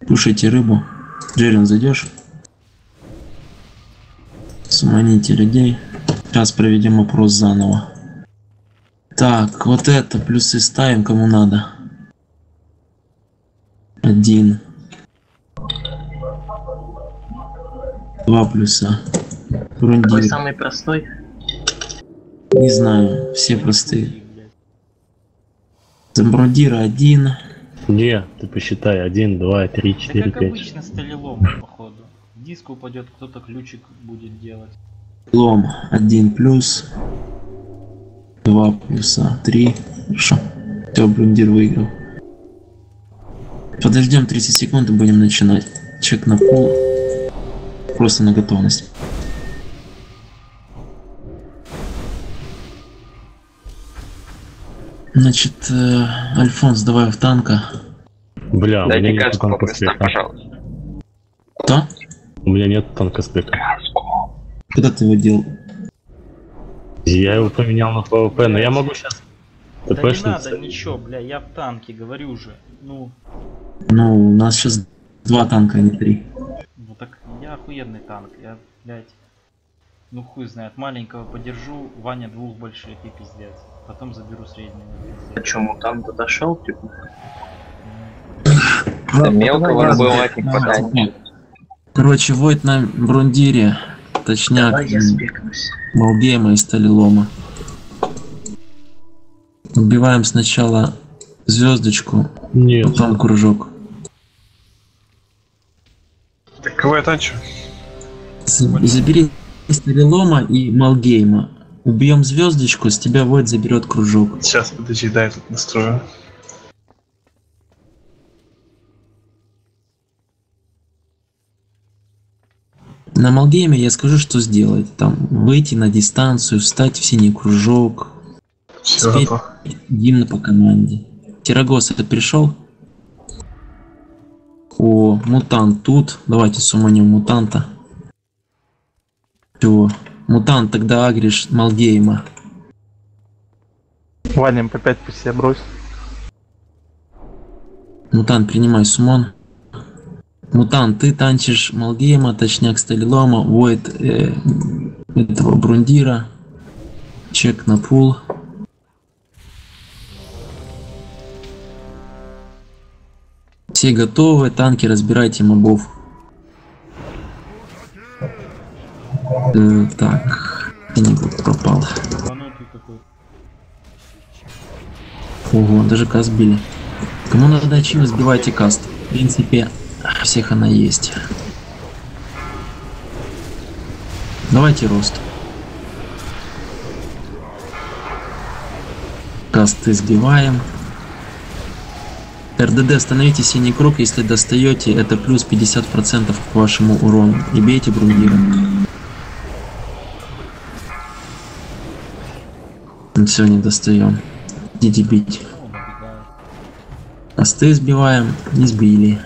Кушайте рыбу. Джерин, зайдешь? Сманите людей. Сейчас проведем опрос заново. Так, вот это плюсы ставим, кому надо. 1. 2 плюса. Какой Брундир. самый простой? Не знаю, все простые. Брундира 1. Не, ты посчитай. 1, 2, 3, Да 4, как 5. обычно столелом, походу. Диск упадет, кто-то ключик будет делать. Лом 1 плюс. 2 плюса. 3. Хорошо. Все, Брундир выиграл. Подождем 30 секунд и будем начинать. Чек на пол. Просто на готовность. Значит, Альфонс, давай в танка. Бля, у меня Дайте нет карту танка побыстрее, спека. пожалуйста. Кто? У меня нет танка спека. Куда ты его дел? Я его поменял на ПВП, но я могу сейчас Да не ТПшнуться. надо ничего, бля, я в танке, говорю же. Ну, Ну, у нас сейчас 2 танка, а не 3. ну так я охуенный танк, я, блядь, ну хуй знает, маленького подержу, Ваня двух больших и пиздец. Потом заберу среднего и пиздец. Почему там дошел, типа? Да мелкого было от них подать. Короче, Войт на Брундире, точняк, Давай я спекнусь. Малгейма и Сталилома. Убиваем сначала звездочку, Нет. потом кружок. Кого я танчу? Забери Сталилома и Малгейма. Убьем звездочку, с тебя Войт заберет кружок. Сейчас, подожди, дай я тут настрою. На Малгейме я скажу, что сделать. Там выйти на дистанцию, встать в синий кружок, Все спеть готово. гимн по команде. Тирагос, это пришел? О, мутант тут. Давайте суманем мутанта. Все. Мутант, тогда агришь Малгейма. Ваня, по 5 пусть я брось. Мутант, принимай сумон. Мутант, ты танчишь Малгейма, точняк Сталилома, Войт этого Брундира. Чек на пул. Все готовы, танки, разбирайте мобов. Так, Феникс пропал. Ебанутый какой. Ого, даже каст били. Кому надо ачивы, сбивайте каст. В принципе, всех она есть. Давайте рост. Касты сбиваем. РДД, остановите синий круг, если достаете, это плюс 50% к вашему урону. И бейте Брундира. Все, не достаем. Идите бить. О, набегаю. Касты сбиваем, не сбили.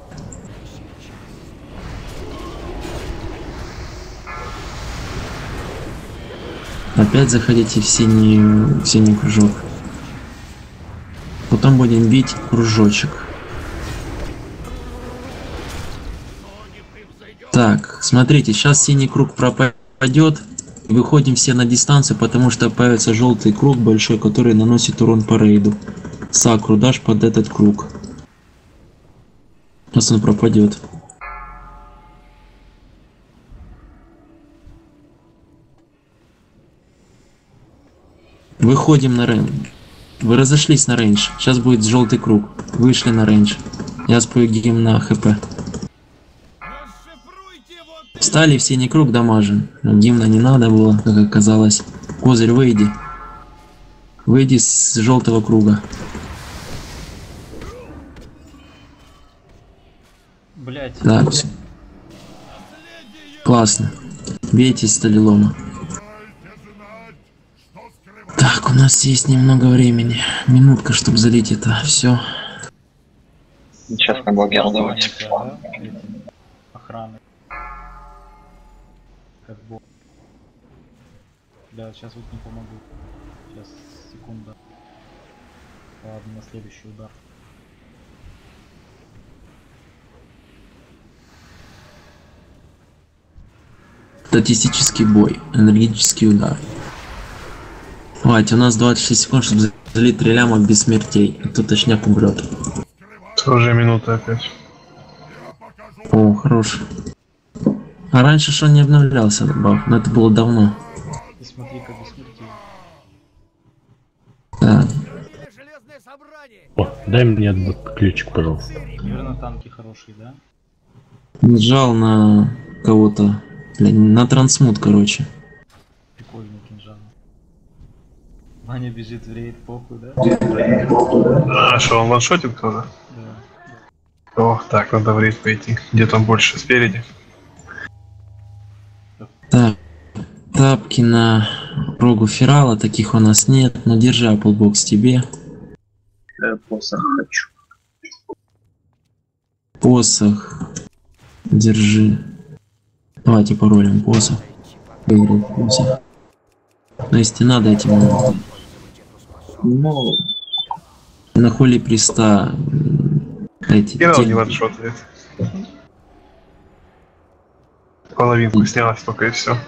Опять заходите в синий кружок. Потом будем бить кружочек. Так, смотрите, сейчас синий круг пропадет. Выходим все на дистанцию, потому что появится желтый круг большой, который наносит урон по рейду. Сакру дашь под этот круг. Сейчас он пропадет. Выходим на рейндж. Вы разошлись на рейндж. Сейчас будет желтый круг. Вышли на рейндж. Я спою гимн на хп. Встали в синий круг, дамажим. Но гимна не надо было, как оказалось. Козырь, выйди. Выйди с желтого круга. Блять. Так, все. Классно. Бейте Сталилома. Так, у нас есть немного времени. Минутка, чтобы залить это все. Сейчас на блогер давайте. Да, этим, охраны. Как бог. Да, сейчас вот не помогу. Сейчас, секунда. Ладно, на следующий удар. Статистический бой. Энергетический удар. Давайте, у нас 26 секунд, чтобы залить 3 ляма без смертей. А то точняк умрет. Уже минута опять. О, хорош. А раньше что не обновлялся баф, но это было давно. И смотри, как бессмертие. Да. О, дай мне ключик, пожалуйста. Наверное, танки хорошие, да? Нажал на кого-то. На трансмут, короче. Прикольный кинжал. Ваня бежит в рейд, похуй, да? А что, он ваншотит тоже? Да. О, так, надо в рейд пойти. Где там больше? Спереди? Так. Тапки на рогу Ферала, таких у нас нет. Но держи Applebox тебе. Посох хочу. Посох. Держи. Давайте паролем посох. Выиграл посох. Но если надо, этим надо. Ну, На холли приста эти Герал не тени. ваншотает. Половинку снялась только и все.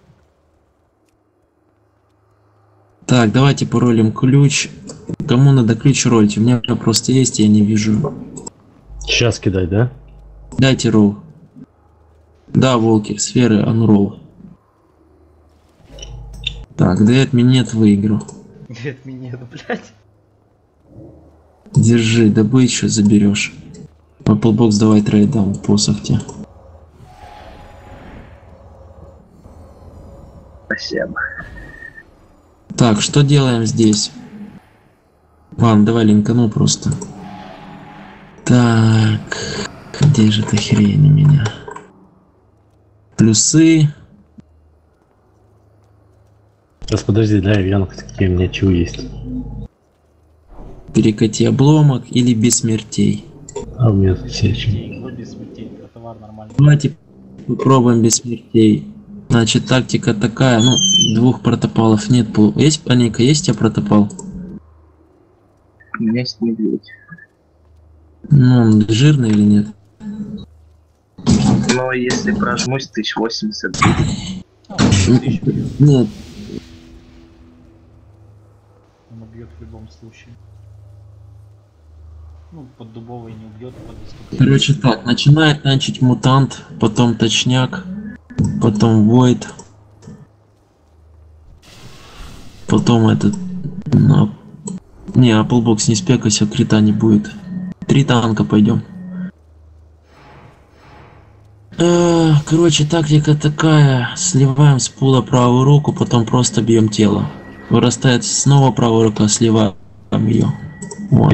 Так, давайте паролем ключ. Кому надо ключ ролить? У меня просто есть, я не вижу. Сейчас кидай, да? Дайте ролл. Да, Волкер, сферы, анролл. Так, дает минет, выиграл. Нет, минет, блядь. Держи, добычу заберешь. Applebox давай трейд дам, посох тебе. спасибо. Так, что делаем здесь? Ладно, давай линкану просто. Так, где же эта хрень у меня? Плюсы. Сейчас подожди, дай я какие у меня чего есть. Перекати обломок или без смертей. А у меня все чего. Ну, без смертей, это товар нормальный. Давайте попробуем без смертей. Значит, тактика такая, ну, 2 протопалов нет. Есть, Аника, есть у тебя протопал? У меня есть медведь. Ну, он жирный или нет? Но если прожмусь, 1080. Нет. Он убьет в любом случае. Ну, под дубовой не убьет, под доступной. Короче так, начинает танчить мутант, потом точняк, потом войд, потом этот... Ну, не, Applebox не спекайся, крита не будет. 3 танка пойдем. Короче, тактика такая. Сливаем с пула правую руку, потом просто бьем тело. Вырастает снова правая рука, сливаем ее. Вот.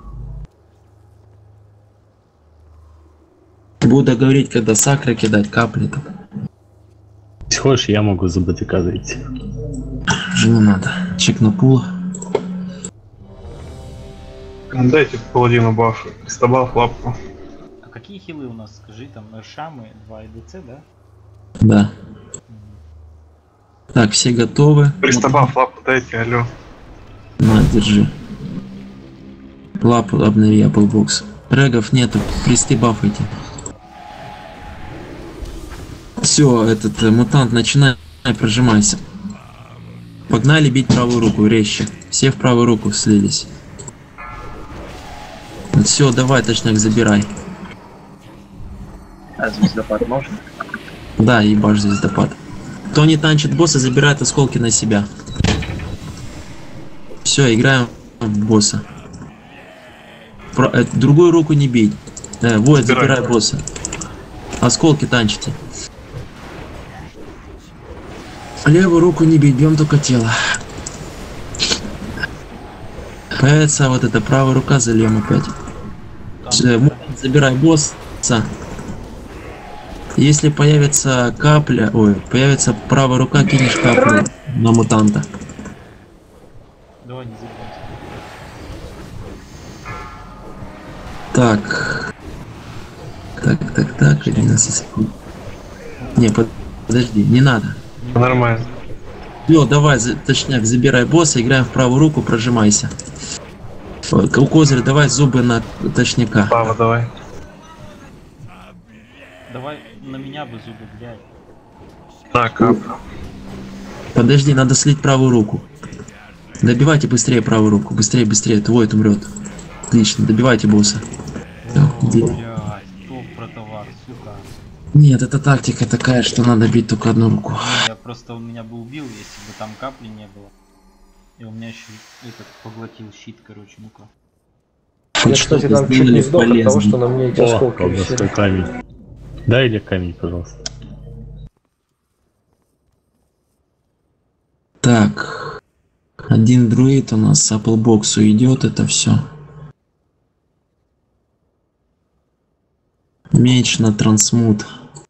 Буду говорить, когда сакры кидать, капли там. Если хочешь, я могу за БТК зайти. Не надо. Чекну пул. Дайте паладину баф, пристабав лапку. А какие хилы у нас, скажи, там, шамы, 2 ЭДЦ, да? Да. Так, все готовы. Пристабав лапку дайте, алло. На, держи. Лапу обнови, Applebox. Регов нету, присты бафайте. Все, этот мутант, начинай, прожимайся. Погнали бить правую руку, резче. Все в правую руку слились. Все, давай, точняк, забирай. А звездопад можно? Да, ебашь звездопад. Кто не танчит босса, забирает осколки на себя. Все, играем в босса. Другую руку не бей. Вот, забирай босса. Осколки танчите. Левую руку не бей, бьем только тело. Появится вот эта правая рука, зальем опять. Забирай босса. Если появится капля, ой, появится правая рука, кинешь каплю на мутанта. Давай не забывайся. Так. Так, 11 секунд. Не, подожди, не надо. Нормально. Все, давай, точняк, забирай босса, играем в правую руку, прожимайся. У козыря давай зубы на точняка. Слава, давай. Давай на меня бы зубы, блядь. Так, ап. Подожди, надо слить правую руку. Добивайте быстрее правую руку. Быстрее, быстрее. Твой умрет. Отлично, добивайте босса. О, Бей. блядь, топ про товар, сука. Нет, это тактика такая, что надо бить только одну руку. Не, я просто, он меня бы убил, если бы там капли не было. И у меня еще этот поглотил щит, короче, ну-ка. Я, кстати, там чуть не сдох от того, что на мне эти О, осколки колдовской висели. камень. Дай Олег камень, пожалуйста. Так. Один друид у нас с Applebox идет, это все. Меч на трансмут.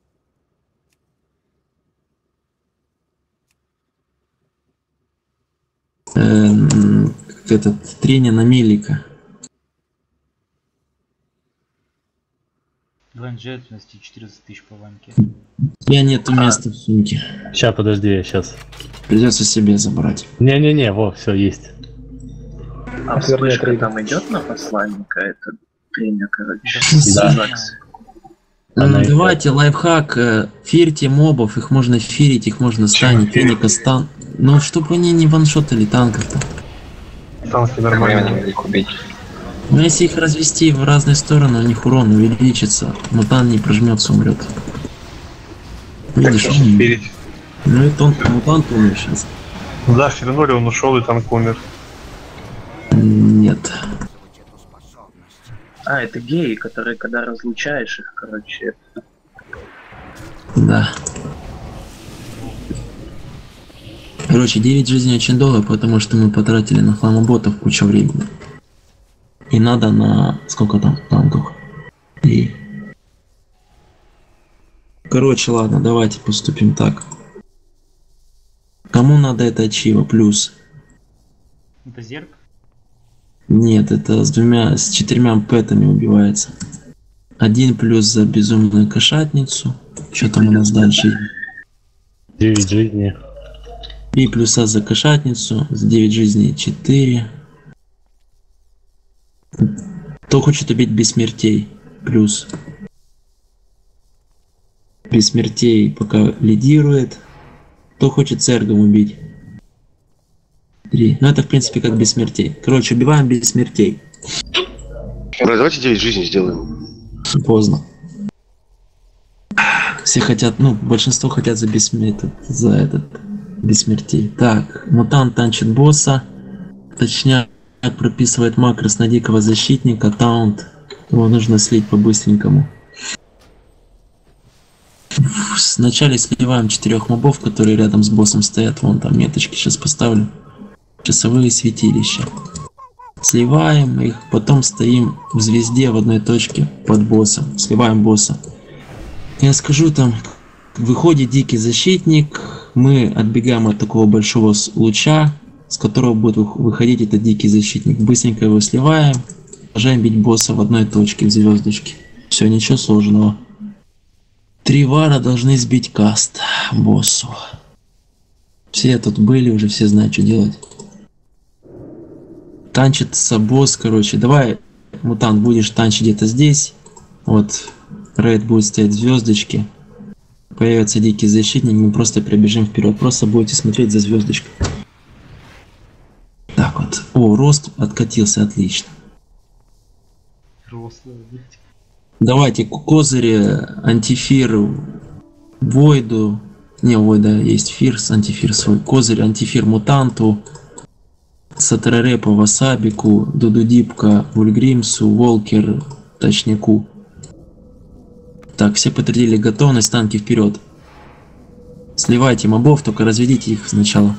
Этот тренер на Мелика. Глайн жертвенности 14 тысяч по ваньке. Я нету места в сумке. Сейчас, подожди, я сейчас. Придется себе забрать. Не-не-не, во, все, есть. А Отверни вспышка отрыв. там идет на посланника, это тренер, короче. Да. Закс. Она Давайте лайфхак, фирьте мобов, их можно фирить, их можно станить, феника стан. Ну, чтобы они не ваншотали танков-то. Танки Время нормально. не их убить. Но если их развести в разные стороны, у них урон увеличится, мутант не прожмется, умрет. Видишь, он- Перед. ну это он, мутант умер сейчас. Да, фернули, он ушел и танк умер. Нет. А, это геи, которые, когда разлучаешь их, короче, Да. Короче, 9 жизней очень долго, потому что мы потратили на фламоботов кучу времени. И надо на... сколько там танков? И... Короче, ладно, давайте поступим так. Кому надо это ачива? Плюс. Это зерк? Нет, это с 4 пэтами убивается. 1 плюс за безумную кошатницу. Что там у нас дальше? 9 жизней. 3 плюса за кошатницу, с 9 жизней 4. Кто хочет убить без смертей? Плюс. Без смертей пока лидирует. Кто хочет цергом убить? 3. Ну это в принципе как без смертей. Короче, убиваем без смертей. Давайте 9 жизней сделаем. Поздно. Все хотят, ну, большинство хотят за без смертей. Так, мутант танчит босса. Точняк прописывает макрос на дикого защитника, таунт. Его нужно слить по-быстренькому. Вначале сливаем 4 мобов, которые рядом с боссом стоят. Вон там меточки сейчас поставлю. Часовые святилища. Сливаем их, потом стоим в звезде в одной точке под боссом. Сливаем босса. Я скажу, там выходит дикий защитник, мы отбегаем от такого большого луча, с которого будет выходить этот дикий защитник. Быстренько его сливаем, продолжаем бить босса в одной точке, в звездочке. Все, ничего сложного. 3 вара должны сбить каст боссу. Все тут были, уже все знают, что делать. Танчится босс, короче. Давай, мутант, будешь танчить где-то здесь. Вот, рейд будет стоять в звездочке. Появится дикий защитник, мы просто пробежим вперед. Просто будете смотреть за звездочкой. Так вот. О, рост откатился, отлично. Рослый, блядь. Давайте козыри, антифир, войду. Не, войда есть фирс, антифир свой. Козырь, антифир мутанту. Сатеререпа, Васабику, Дудудипка, Вульгримсу, Волкер, Точняку. Так, все подтвердили готовность, танки вперед. Сливайте мобов, только разведите их сначала.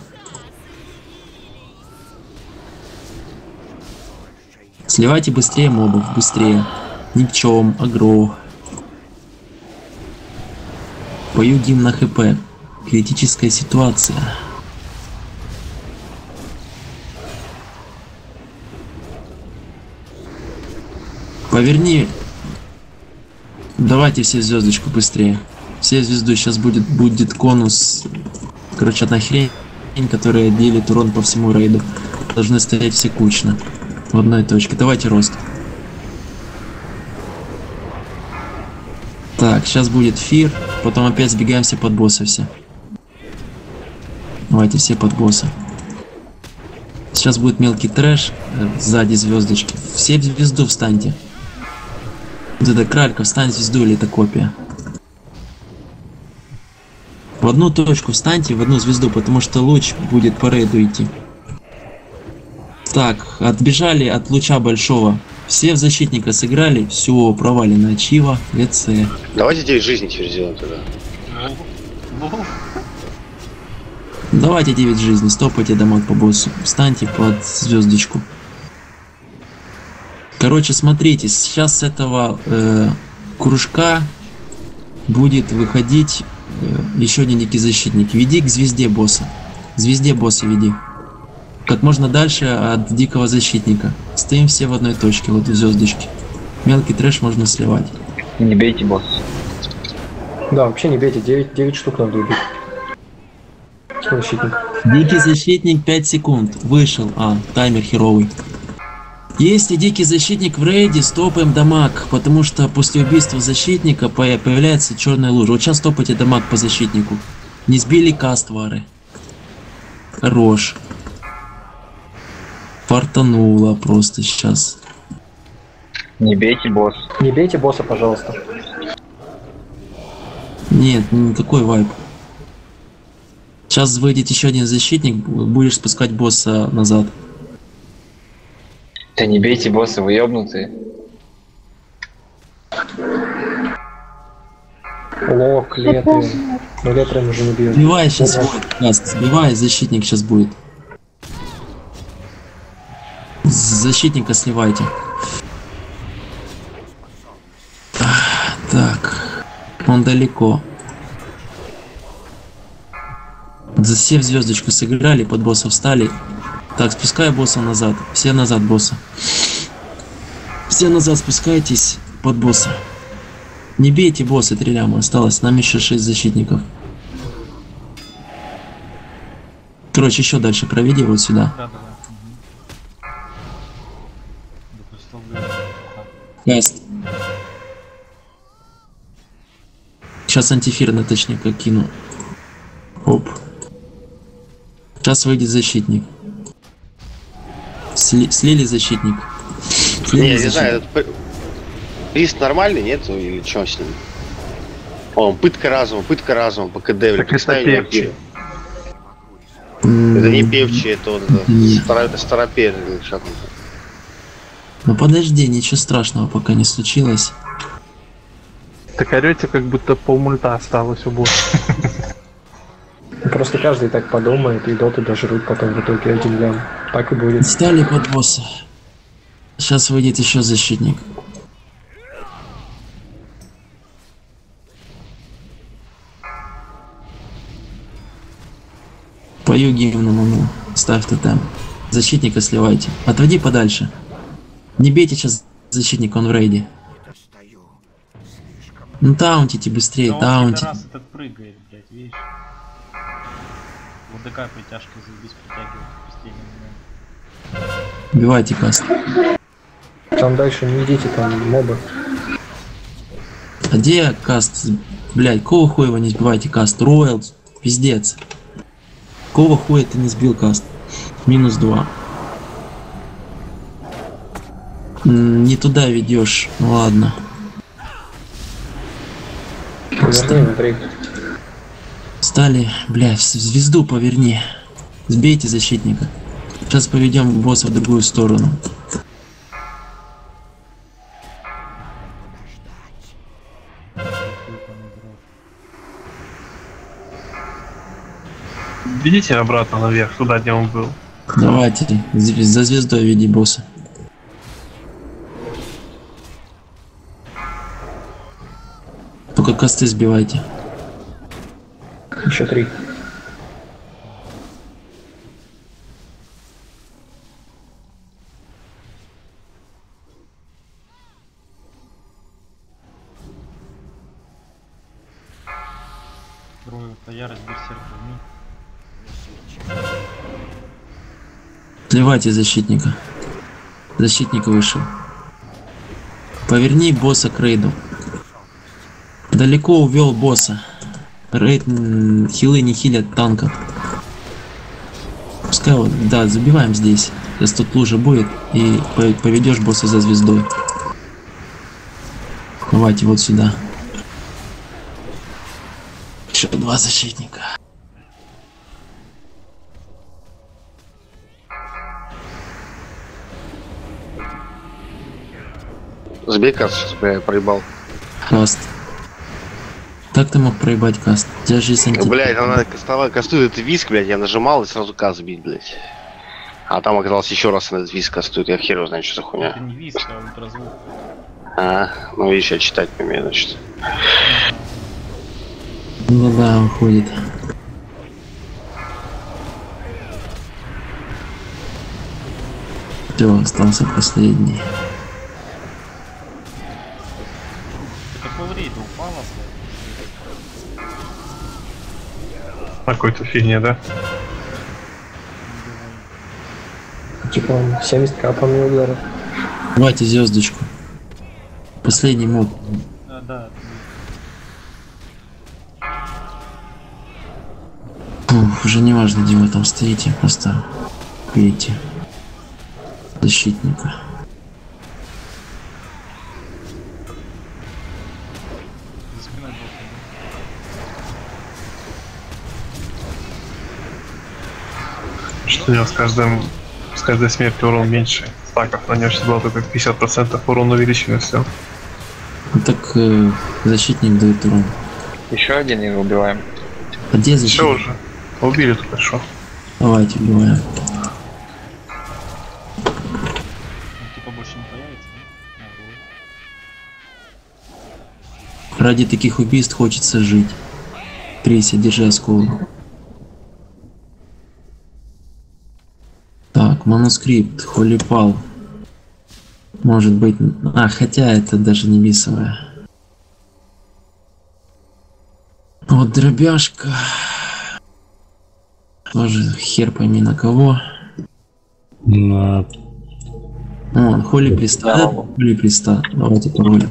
Сливайте быстрее мобов, быстрее. Никчем, агро. Пою гимн на хп. Критическая ситуация. Поверни. Давайте все звездочку быстрее. Все звезду сейчас будет конус. Короче, одна хрень, которая делит урон по всему рейду. Должны стоять все кучно. В одной точке. Давайте рост. Так, сейчас будет фир. Потом опять сбегаемся под босса все. Давайте все под босса. Сейчас будет мелкий трэш, сзади звездочки. Все в звезду встаньте. Вот это кралька, встань в звезду или это копия. В одну точку встаньте, в одну звезду, потому что луч будет по рейду идти. Так, отбежали от луча большого. Все в защитника сыграли, все, провалено. Чива, ВЦ. Давайте 9 жизней теперь сделаем тогда. Давайте 9 жизней, стопайте дамаг по боссу. Встаньте под звездочку. Короче, смотрите, сейчас с этого кружка будет выходить еще один дикий защитник. Веди к звезде босса. Звезде босса веди. Как можно дальше от дикого защитника. Стоим все в одной точке, вот в звездочке. Мелкий трэш можно сливать. Не бейте босса. Да, вообще не бейте, 9 штук надо убить. Защитник. Дикий защитник 5 секунд. Вышел. Таймер херовый. Если дикий защитник в рейде, стопаем дамаг, потому что после убийства защитника появляется черная лужа. Вот сейчас стопайте дамаг по защитнику. Не сбили каствары. Хорош. Фартануло просто сейчас. Не бейте босса. Не бейте босса, пожалуйста. Нет, никакой вайп. Сейчас выйдет еще один защитник, будешь спускать босса назад. Да не бейте босса, вы ёбнутые. Лок, Летрин. Но Летрин уже не бьет. Сбивай сейчас каст, сбивай, защитник сейчас будет. Защитника сливайте. Так, он далеко. За все в звездочку сыграли, под босса встали. Так, спускай босса назад. Все назад босса. Все назад спускайтесь под босса. Не бейте босса, 3 ляма осталось. Нам еще 6 защитников. Короче, еще дальше проведи вот сюда. Да. Каст. Сейчас антифирно точнее кину. Оп. Сейчас выйдет защитник. Слили защитник. Слили Не, защитник. не знаю, этот приз нормальный, нет? Или что с ним? Он пытка разума, по КД, Так это певчий. Это не певчий, это вот это старопер или что-то. Ну подожди, ничего страшного пока не случилось. Так орете, как будто полмульта осталось у босса. Просто каждый так подумает, и доты дожрут потом в итоге 1 лям. Так и будет. Стали под босса. Сейчас выйдет еще защитник. Пою гимном, ставь тотем. Защитника сливайте. Отводи подальше. Не бейте сейчас защитника, он в рейде. Ну таунтите быстрее, Да он таунтите. раз этот прыгает, блядь, видишь? Вот такая притяжка заебись притягивает быстрее меня. Убивайте каст. Там дальше не идите, там мобы. А где каст? Блядь, кого хуя вы не сбивайте каст? Роял, пиздец. Кого хуя ты не сбил каст? -2. Не туда ведешь. Ну ладно. Верни внутри. Стали, блядь, в звезду поверни. Сбейте защитника. Сейчас поведем босса в другую сторону. Видите обратно наверх, туда, где он был. Давайте, за звездой веди босса. Только косты сбивайте. Еще 3. Трою, то ярость берсерка вниз. Сливайте защитника. Защитник вышел. Поверни босса к рейду. Далеко увел босса. Рейд хилы не хилят танков. Пускай вот, да, забиваем здесь. Сейчас тут лужа будет, и поведешь босса за звездой. Давайте вот сюда. Еще 2 защитника. Забей каст, сейчас бы я проебал. Каст. Так ты мог проебать каст? У тебя же есть анти... Блядь, она кастует этот виск, блядь, я нажимал и сразу каст бить, блядь. А там оказалось еще раз на этот виск кастует, я хер его знаю, что за Это хуйня. не виск, а ультразвук. Ну видишь, я читать не умею, значит. Ну да, уходит. Все, остался последний. Это полрейда упала, На какой-то фигне, да? Типа он 70к по мне ударил. Давайте звездочку. Последний мод. Да. Ух, уже не важно, где вы там стоите, просто видите защитника. За спиной босса. Что у него с каждой смертью урон меньше. Стаков на нем сейчас было только 50% урон увеличено, все. Ну так защитник дает урон. Еще один и убиваем. А где Все защитник? уже. Убили только что. Давайте убиваем. Ну, типа больше не появится, да? А, вот. Ради таких убийств хочется жить. Трися, держи осколок. Так, манускрипт, холипал. Может быть... А, хотя это даже не бисовая. Вот дробяшка. Тоже хер пойми на кого. На... О, холи приста. Холи приста. Давайте пароль.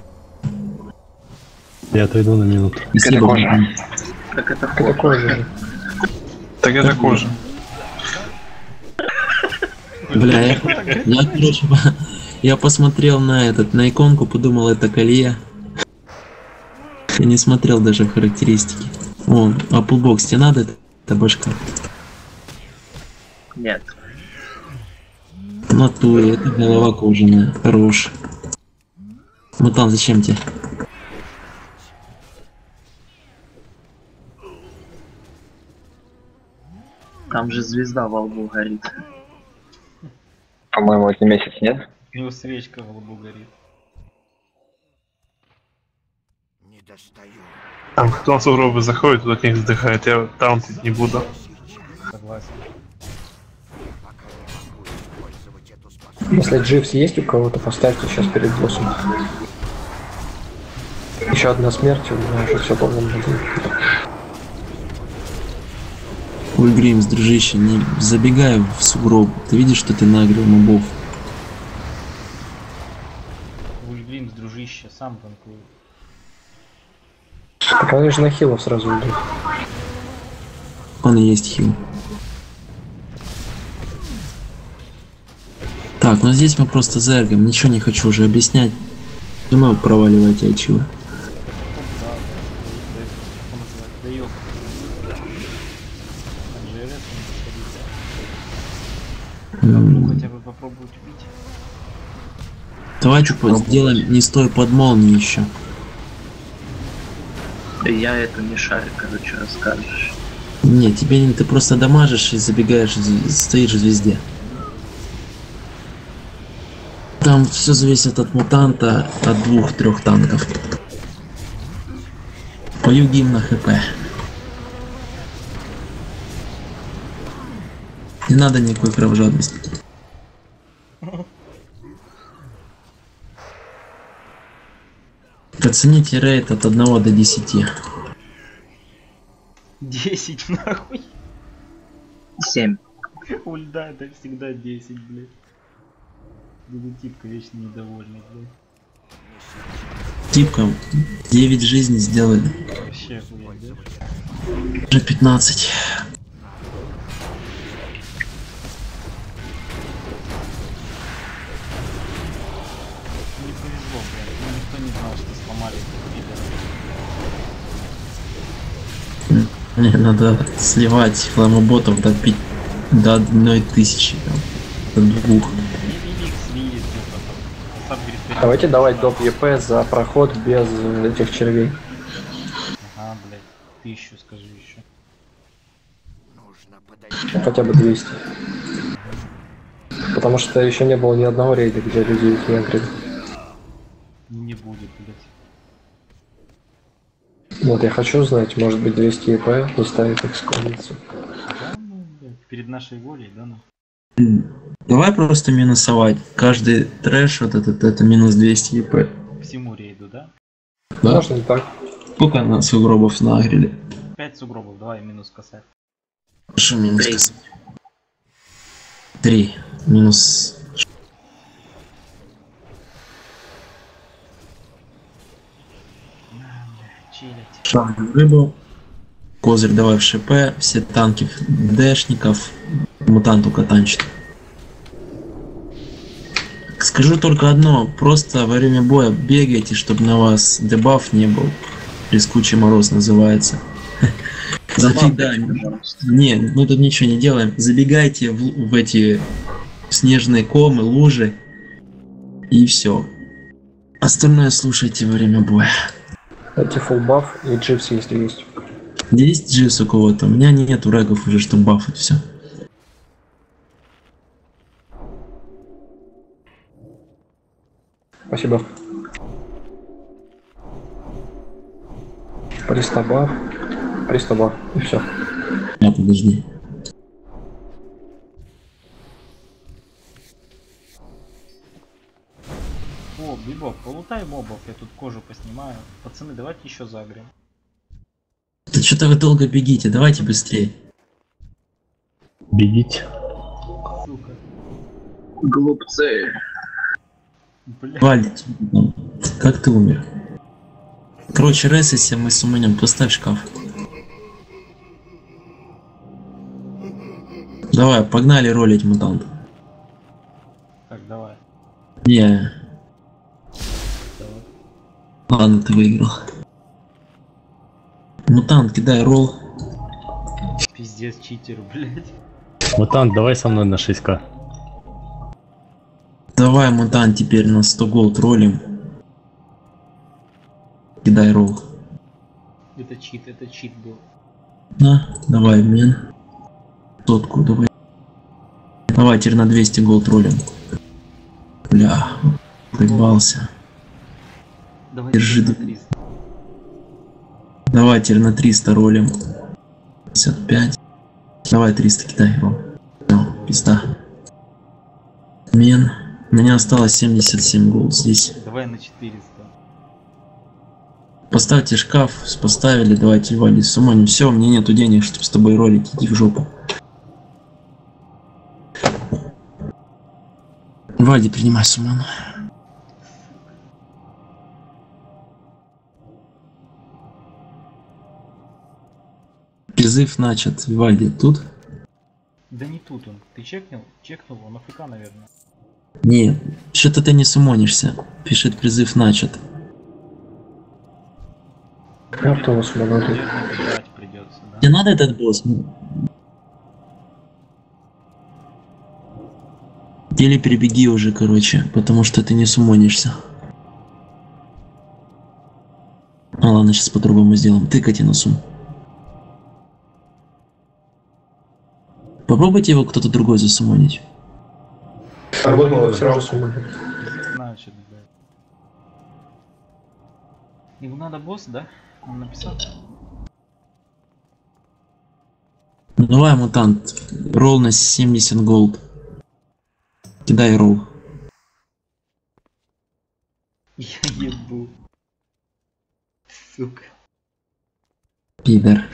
Я отойду на минуту. Спасибо. кожа. Так это Это кожа. Так это кожа. Бля, я короче, я посмотрел на на иконку, подумал, это колье. Я не смотрел даже в характеристики. О, Applebox, тебе надо это башка? Нет. В натуре, это голова кожаная. Хорош. Мутант, зачем тебе? Там же звезда во лбу горит. По-моему, это месяц, нет? У него свечка в лбу горит. Там кто в сугробы заходит, тот от них вздыхает. Я таунтить не буду. Согласен. Если дживс есть у кого-то, поставьте сейчас перед боссом. Еще одна смерть, у меня уже все по-моему будет. Ульгримс, дружище, не забегай в сугроб. Ты видишь, что ты нагрел мобов? Ульгримс, дружище, сам танкует. Так они же на хилов сразу идут. Он и есть хил. Так, ну здесь мы просто зергом. Ничего не хочу уже объяснять. Ну, проваливайте отчего. Даёк. Хотя бы попробовать убить. Давайте сделаем не стой под молнией еще. Я это не шарю, короче, расскажешь. Не, тебе не, ты просто дамажишь и забегаешь, стоишь в звезде. Там все зависит от мутанта, от 2-3 танков. Пою гимн на хп. Не надо никакой кровожадности. Оцените рейд от 1 до 10. 10 нахуй. 7. У льда это всегда 10, блядь. Типка вечно недовольный, блядь. Типка 9 жизней сделали. Вообще охуеть, да? Уже 15. Мне надо сливать фламоботов до 1000, там, до 2. Давайте давать доп ЕП за проход без этих червей. Ага, блядь, 1000 скажи еще. Хотя бы 200. Потому что еще не было ни одного рейда, где люди их не агрели. Не будет, блядь. Вот я хочу знать, может быть 200 ЕП заставит их склониться. Да, ну, блядь, перед нашей волей, да, ну. Давай просто минусовать. Каждый трэш вот этот, это минус 200 ЕП. Всему рейду, да? Да? Можно и так. Сколько нас сугробов нагрели? 5 сугробов, давай минус косарь. Что минус косарь? 3. Минус... Чилить. Шаг в рыбу. Козырь давай в ШП. Все танки дэшников. Мутанту катанчит. Скажу только одно. Просто во время боя бегайте, чтобы на вас дебаф не был. Трескучий мороз называется. Зафига. Не, мы тут ничего не делаем. Забегайте в эти снежные комы, лужи. И все. Остальное слушайте во время боя. Эти фулл баф и джипс, если есть. Есть джипс у кого-то? У меня нету регов уже, чтобы бафать все. Спасибо. Пристабаф. Пристабаф. И все. Подожди. О, Бибок, полутай мобов, я тут кожу поснимаю. Пацаны, давайте еще загрем. Да что-то вы долго бегите, давайте быстрее. Бегите. Сука. Глупцы. Бля. Валь, как ты умер? Короче, ресайся, мы с умынем, поставь шкаф. Давай, погнали ролить мутант. Так, давай. Не, Давай. ладно, ты выиграл. Мутант, кидай ролл. Пиздец, читер, блядь. Мутант, давай со мной на 6К. Давай, мутант, теперь на 100 голд ролим. Кидай ролл. Это чит был. На, давай, обмен. Сотку, давай. Давай, теперь на 200 голд ролим. Бля, проебался. Давай Держи. на 300. Давай, теперь на 300 ролим. 55. Давай, 300 кидай ролл. Всё, пизда. Обмен. У меня осталось 77 голд здесь. Давай на 400. Поставьте шкаф, поставили, давайте Вали суммоним. Все, мне нету денег, чтобы с тобой ролить, иди в жопу. Вади, принимай суммон. Призыв начат. Вади, тут? Да не тут он. Ты чекнул? Чекнул, он АФК, наверное. Нет, что-то ты не суммонишься. Пишет призыв начат. Автобус монолит. Наверное, выбирать придется, да? Тебе надо этот босс? Или перебеги уже, короче, потому что ты не суммонишься. А ладно, сейчас по-другому сделаем. Тыкайте на сум. Попробуйте его кто-то другой засуммонить. Работало, все равно суммонит. Значит, блядь. Ему надо босс, да? Он написал? Ну, давай, мутант. Ролл на 70 голд. Кидай ролл. Я ебу. Сука. Пидор.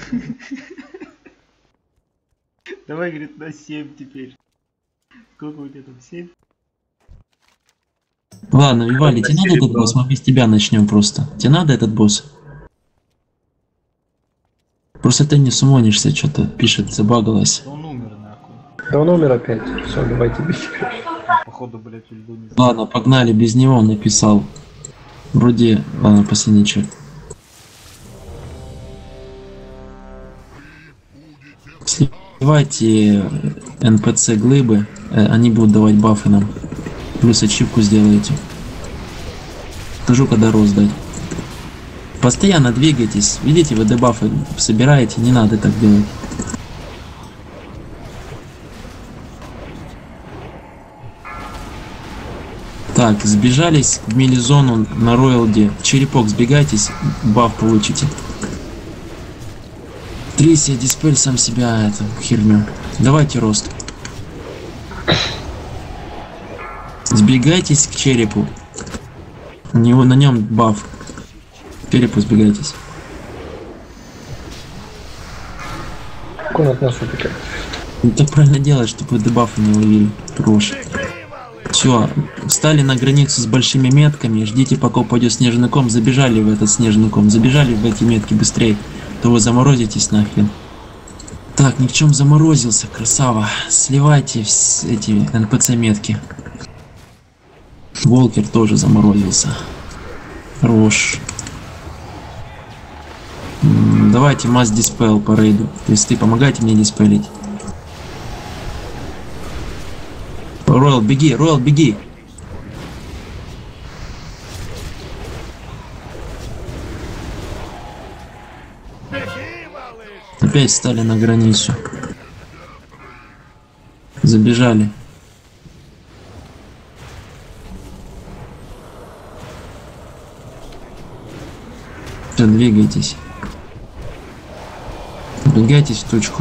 Давай, говорит, на 7 теперь. Сколько у тебя там, 7? Ладно, Вивали, тебе надо этот босс? Мы без тебя начнем просто. Тебе надо этот босс? Просто ты не суммонишься, что-то пишет, забагалось. Он умер, нахуй. Да он умер опять. Все, давайте бить. Походу, блядь, льду не знаю. Ладно, погнали, без него он написал. Вроде, ладно, последний чек. Давайте НПЦ глыбы, они будут давать бафы нам. Плюс ачивку сделаете. Скажу, когда роздать. Постоянно двигайтесь. Видите, вы дебафы собираете, не надо так делать. Так, сбежались в мили-зону на роялде. Черепок сбегайтесь, баф получите. Трисия, диспель сам себя, эту херню. Давайте рост. Сбегайтесь к черепу. У него на нем баф. К черепу сбегайтесь. Как он от нас убегает? Ну, так правильно делать, чтобы дебафы не ловили. Проще. Все, встали на границу с большими метками, ждите, пока упадет снежный ком, забежали в этот снежный ком, забежали в эти метки быстрее, то вы заморозитесь нахрен. Так, ни в чем заморозился, красава. Сливайте эти НПЦ метки. Волкер тоже заморозился. Хорош. Давайте масс диспел по рейду. То есть ты помогайте мне диспелить. Ройл, беги, Ройл, беги. Опять встали на границу. Забежали. Все, двигайтесь. Двигайтесь в точку.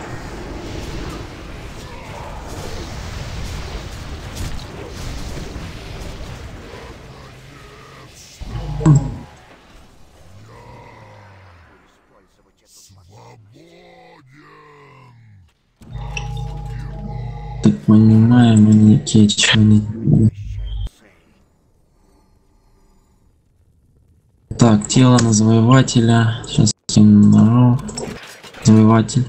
Так понимаем, они кетчены. Так, тело на завоевателя. Сейчас кину. Завоеватель.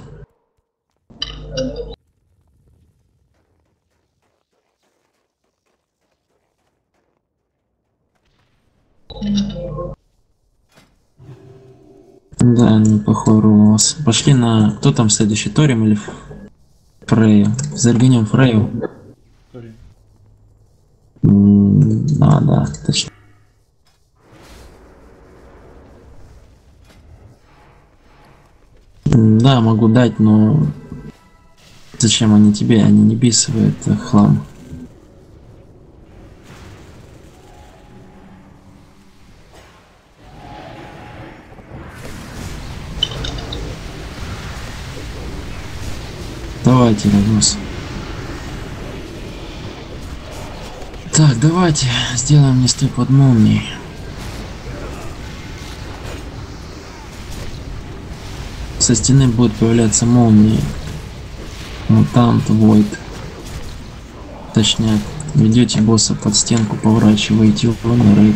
Да, неплохой ролл у вас. Пошли на... Кто там следующий? Торим или Фрею? Зарганем Фрею. Да, точно. Да, могу дать, но зачем они тебе? Они не бисовые, это хлам. Давайте, Рагус. Так, давайте сделаем листы под молнией. Со стены будут появляться молнии. Мутант, Войд. Точняк. Ведете босса под стенку, поворачиваете его на рейд.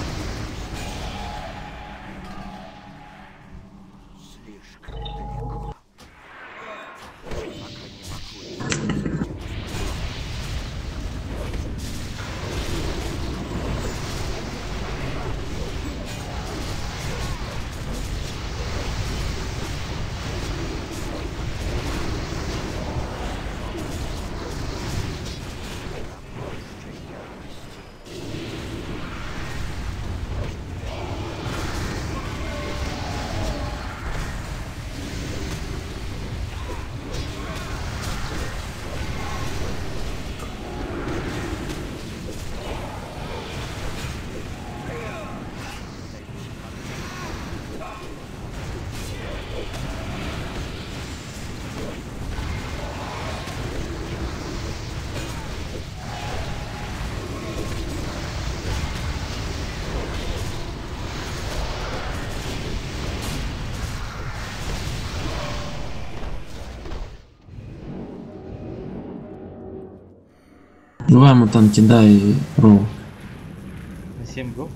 Давай, мутант, кидай ролл. На 7 гол?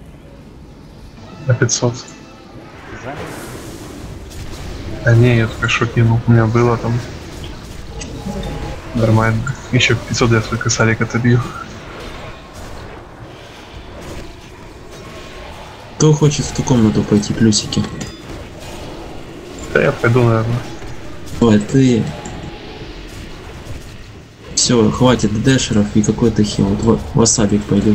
На 500. Занял? Да не, я только что кинул. У меня было там. Нормально. Еще 500 я только Салик отобью. Кто хочет в ту комнату пойти, плюсики? Да я пойду, наверное. Давай, ты Все, хватит дэшеров и какой-то хил. Вот васабик пойдет.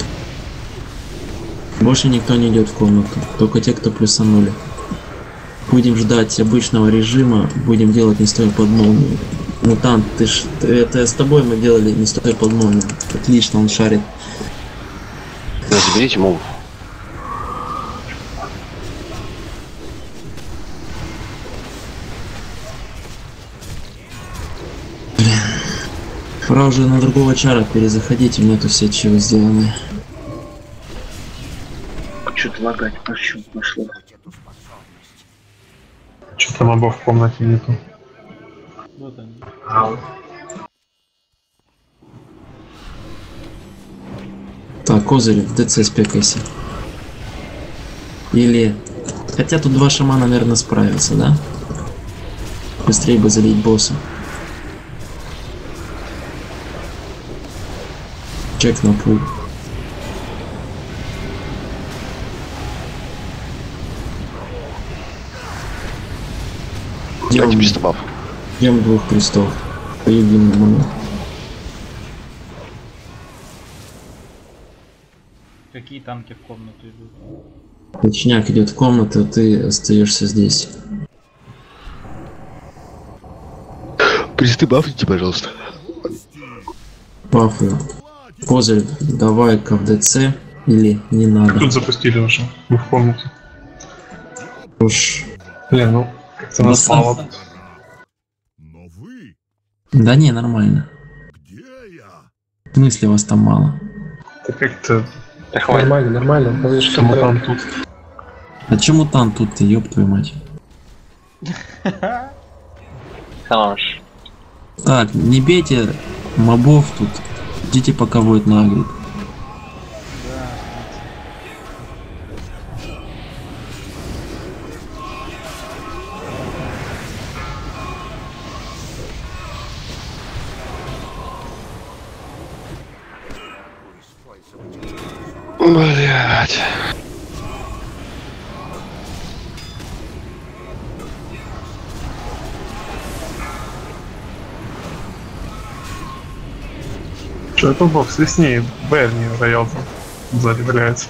Больше никто не идет в комнату. Только те, кто плюсанули. Будем ждать обычного режима. Будем делать не стоя под молнию. Мутант, это с тобой мы делали не стоя под молнию. Отлично, он шарит. Да, заберите мол. Пора уже на другого чара перезаходить, у меня тут все чего сделаны. Что-то лагать пошло. Что-то мобов в комнате нету. Вот они. Так, Козырь, в ДЦ спекайся. Или... Хотя тут два шамана, наверное, справятся, да? Быстрее бы залить босса. Чек на пул. Давайте приступав. Ждем двух крестов. Поедим на ману. Какие танки в комнату идут? Точняк идет в комнату, а ты остаешься здесь. Приступавьте, пожалуйста. Пафы. Козырь, давай-ка в ДЦ. Или не надо. Тут запустили уже. Мы в комнате. Уж. Блин, ну, как-то нас Да мало. Но вы, Да не, нормально. где я? В смысле вас там мало? Это как-то Да хватит. Нормально. Вы что мутант тут. А чё мутант тут ты, ёб твою мать? Хорош. Так, не бейте мобов тут. Идите пока будет нагрит. Блять. Что это бокс леснее? Берни роял сзади валяется.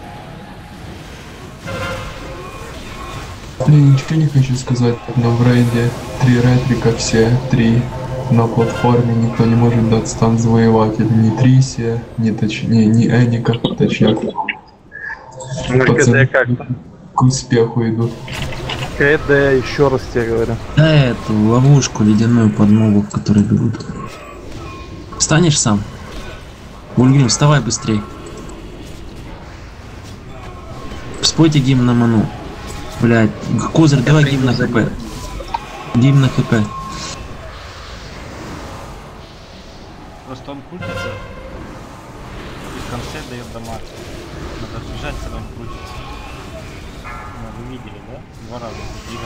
Я ничего не хочу сказать, но в рейде 3 ретрика, все 3 на платформе, никто не может дать стан завоевателя, ни Трисия, ни Эника, точнее. Пацаны к успеху идут. КД, еще раз тебе говорю. Да эту ловушку ледяную под мобов, которые бегут. Встанешь сам? Ульгрим, вставай быстрей. Спойте гимн на ману. Блять, Козырь, давай гимн на хп. Гимн на хп. Просто он крутится и в конце дает дамаг. Надо бежать, когда он крутится. Ну, вы видели, да? 2 раза.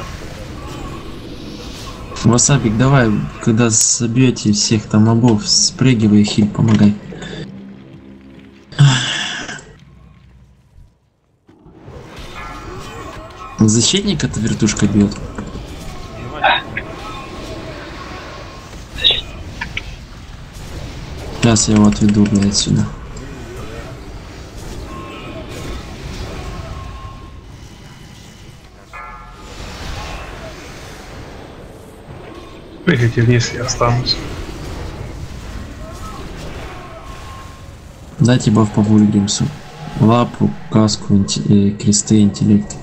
3 раза. Васабик, давай, когда собьете всех там мобов, спрыгивай, хиль, помогай. Защитник эта вертушка бьет. Сейчас я его отведу, блядь, отсюда. Прыгайте вниз, я останусь. Дайте баф по Вульгримсу. Лапу, каску, кресты, интеллект.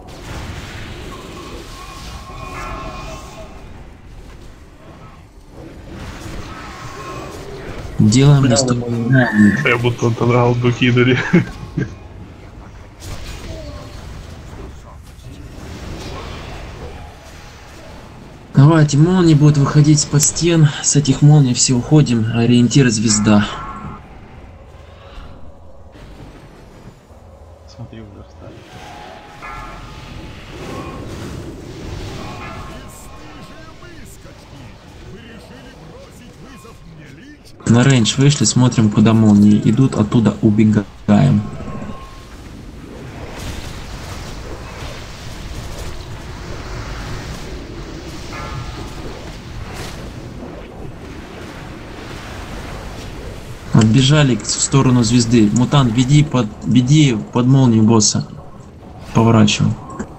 Делаем не сто... Я будто отодрал докидали. Давайте, молнии будут выходить с-под стен. С этих молний все уходим. Ориентир звезда. Смотри, уже встали. На рейндж вышли, смотрим, куда молнии идут, оттуда убегаем. Отбежали в сторону звезды. Мутант, веди под молнию босса. Поворачивай.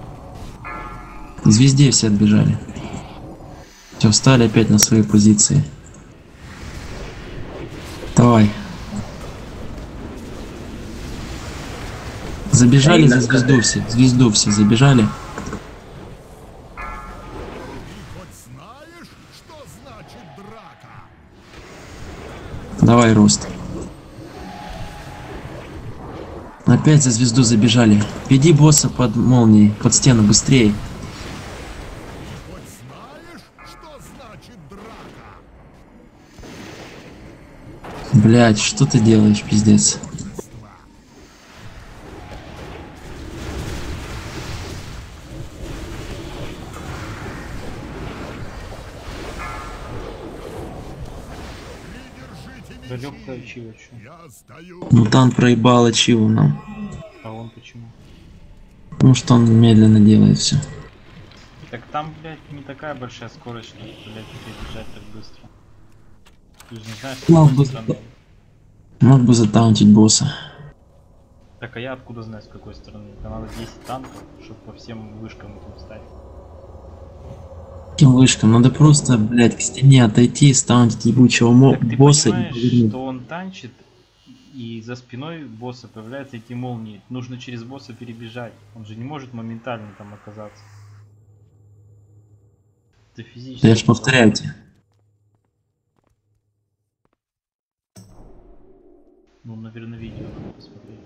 К звезде все отбежали. Все, встали опять на свои позиции. Давай. Забежали за звезду все. Звезду все забежали. Хоть знаешь, что значит драка? Давай, Рост. Опять за звезду забежали. Веди босса под молнией, под стену, быстрее. Хоть знаешь, что значит драка? Блять, что ты делаешь, пиздец? Да легкая чего, Я сдаю. Мутант проебал ачиву нам. А он почему? Потому что он медленно делает все. Так там, блядь, не такая большая скорость, чтобы, блядь, перебежать так быстро. Ты же не знаешь, с Мог какой бы, стороны. мог бы затаунтить босса. Так, а я откуда знаю, с какой стороны? Там надо 10 танков, чтобы по всем вышкам этим встать. Каким вышкам? Надо просто, блять, к стене отойти, стаунтить ебучего Так ты босса. понимаешь, что он танчит, и за спиной босса появляются эти молнии. Нужно через босса перебежать. Он же не может моментально там оказаться. Это физически. Я ж повторяю тебе. Ну, наверное, видео надо посмотреть.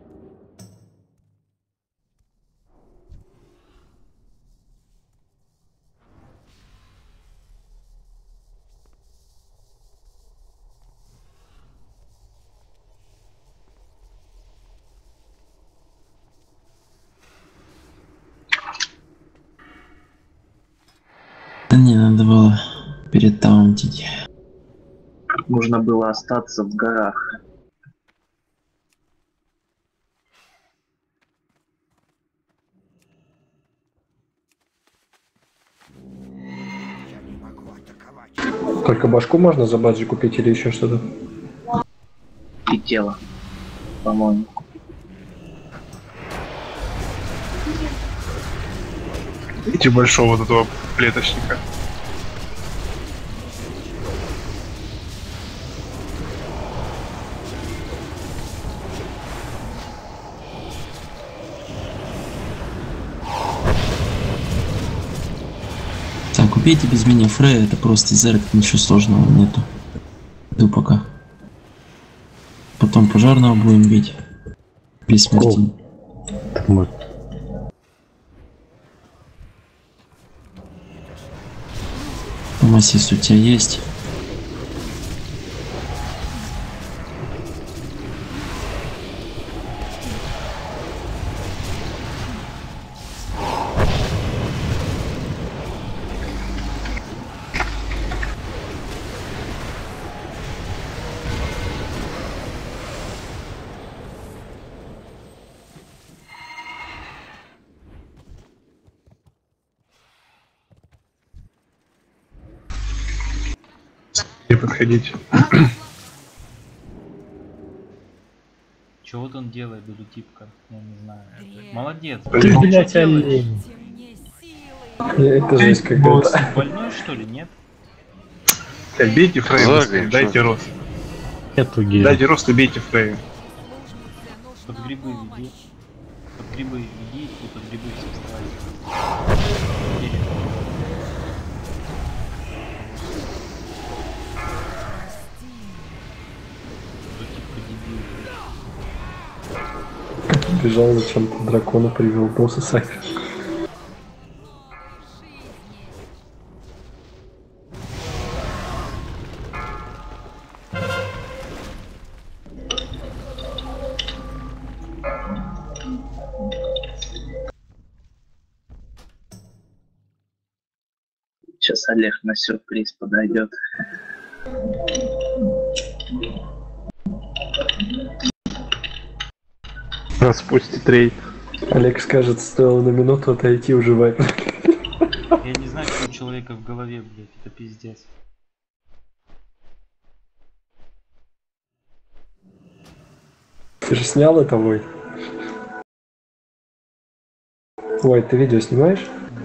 Да не, надо было перетаунтить. Нужно было остаться в горах. Только башку можно за баджи купить или еще что-то? И тело, по-моему. Идти большого вот этого плеточника. Так, купите без меня Фрея, это просто зерк, ничего сложного нету. Иду пока. Потом пожарного будем бить. Без смерти. Массис у тебя есть? Не подходить. Чего вот он делает, дудутипка? Я не знаю. Молодец. Ты, Что блядь, делаешь? олень. Это жесть какая-то. Больной что ли, нет? Бейте Фрей, Заргай, дайте что? рост. Нету гея. Дайте рост и бейте Фрей. Под грибы веди. Под грибы веди и под грибы все вставай. Или- Дудутипка дебил. Бежал зачем-то дракона, привел босса Сайфер. Сейчас Олег на сюрприз подойдет. Распустит рейд. Олег скажет, стоило на минуту отойти, уживай. Я не знаю, что у человека в голове, блядь, это пиздец. Ты же снял это, Войт? Войт, ты видео снимаешь?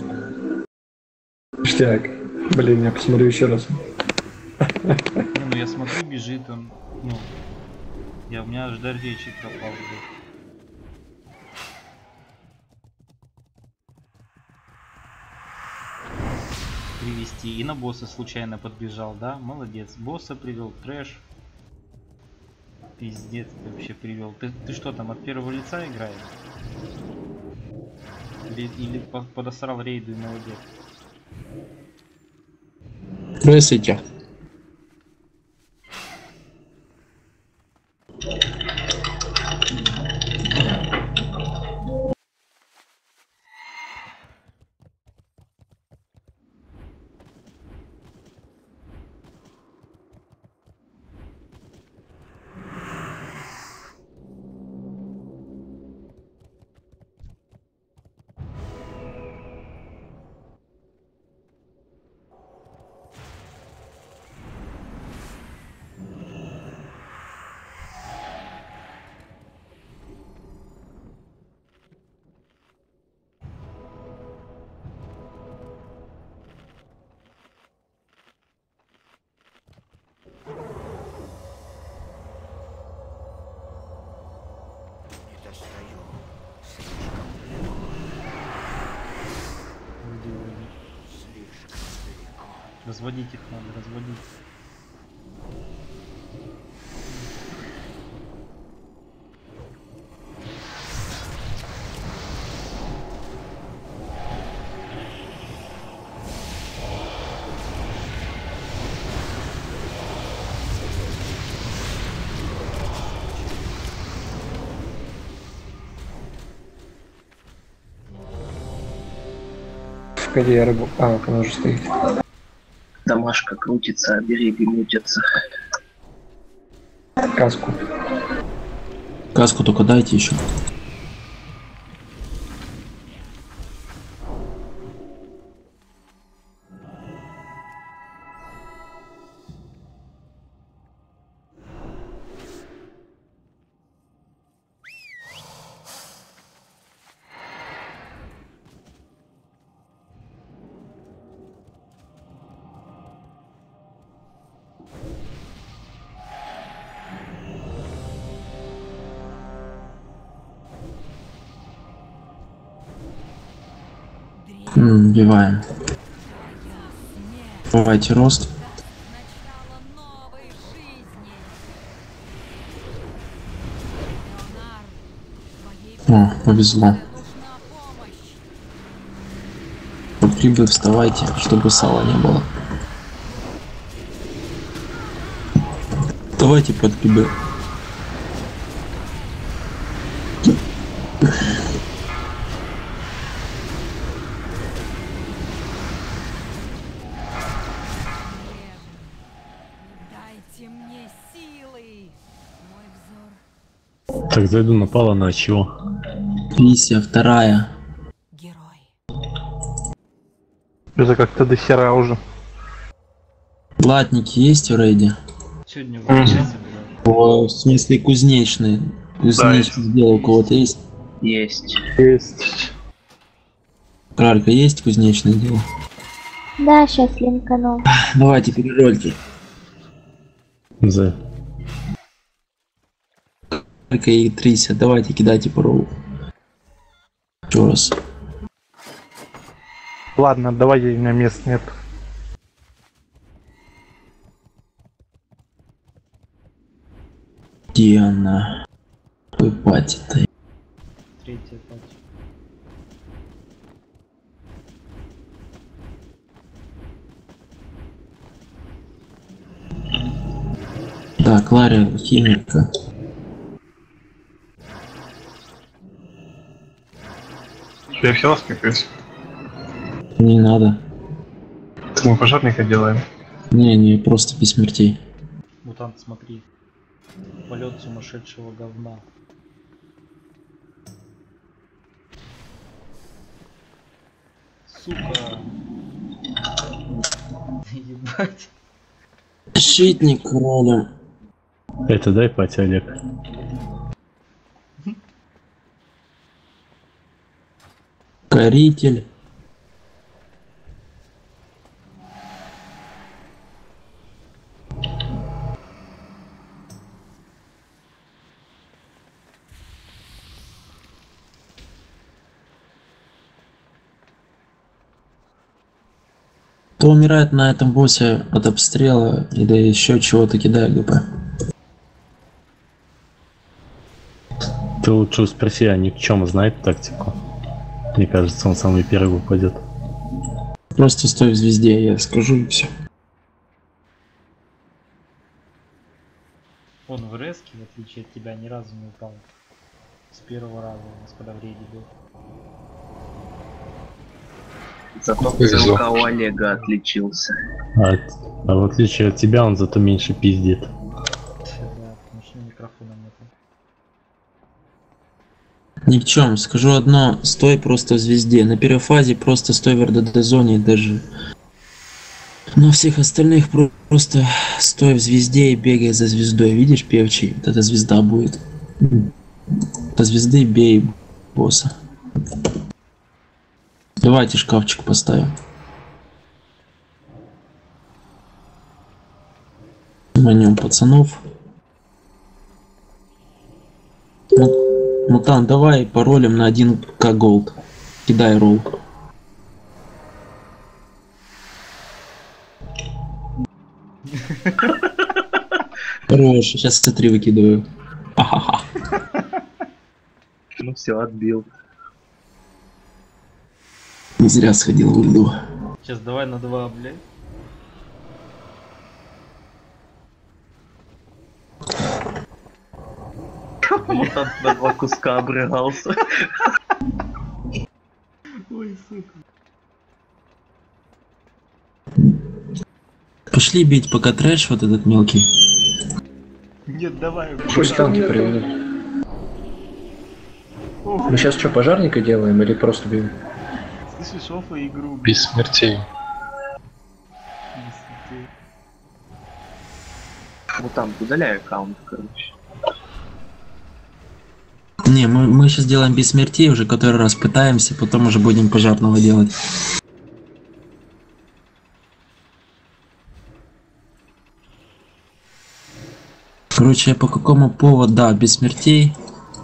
Ништяк. Блин, я посмотрю еще раз. Не, ну я смотрю, бежит он. Ну, у меня аж дар речи пропал. Привести. И на босса случайно подбежал, да? Молодец. Босса привел, трэш. Пиздец, ты вообще привел. Ты что там, от первого лица играешь? Или подосрал рейду и молодец? Здравствуйте. Разводить их надо, разводить. Погоди, я рыбу... А, она уже стоит. Домашка крутится, береги мутятся. Каску. Каску только дайте еще. Убиваем. Давайте рост. О, повезло. Под грибы вставайте, чтобы сала не было. Давайте под грибы. Так, зайду на пала на чего? Миссия вторая. Это как-то до хера уже. Латники есть в рейде? Сегодня в Одессе, В смысле кузнечный. Кузнечный сделал, у кого-то есть? Есть. Есть. Кралька есть кузнечное дело? Да, сейчас линканул. Давайте перерольте. За. Кралька и Трися, давайте кидайте по роллу. Еще раз. Ладно, давай, у меня мест нет. Где она? Какой пати-то? Третья пати. Так, Ларя, химика. Я все распекаюсь. Не надо. Так мы пожарника делаем. Не, просто без смертей. Мутант, смотри. Полет сумасшедшего говна. Сука. Ебать. Щитник ролем. Это дай пати, Олег. Ускоритель. Кто умирает на этом боссе от обстрела или еще чего-то, кидая ГП. Ты лучше у спроси, а Никчема знает тактику? Мне кажется, он самый первый упадет. Просто стой в звезде, я скажу и все. Он в резке, в отличие от тебя, ни разу не упал. С первого раза у нас, когда в рейде был. Зато ссылка у Олега отличился. А в отличие от тебя, он зато меньше пиздит. Да, потому что микрофона нету. Ни в чем. Скажу одно, стой просто в звезде. На первой фазе просто стой в РДД зоне даже. На всех остальных просто стой в звезде и бегай за звездой. Видишь, певчий? Вот эта звезда будет. До звезды бей босса. Давайте шкафчик поставим. Манем пацанов. Мутант, давай паролем на 1к голд. Кидай ролл. Хорош, сейчас C3 выкидываю. Ахаха. Ну все, отбил. Не зря сходил в ульду. Сейчас давай на 2, блядь. Мутант на 2 куска обрыгался. Ой, сука. Пошли бить пока трэш вот этот мелкий. Нет, давай. Пусть танки приведут. Мы сейчас что, пожарника делаем или просто бьем? Слышишь, офа игру. Без смертей. Мутант, удаляй аккаунт, короче. Не, мы сейчас делаем без смертей уже который раз пытаемся, потом уже будем пожарного делать. Короче, по какому поводу, да, без смертей.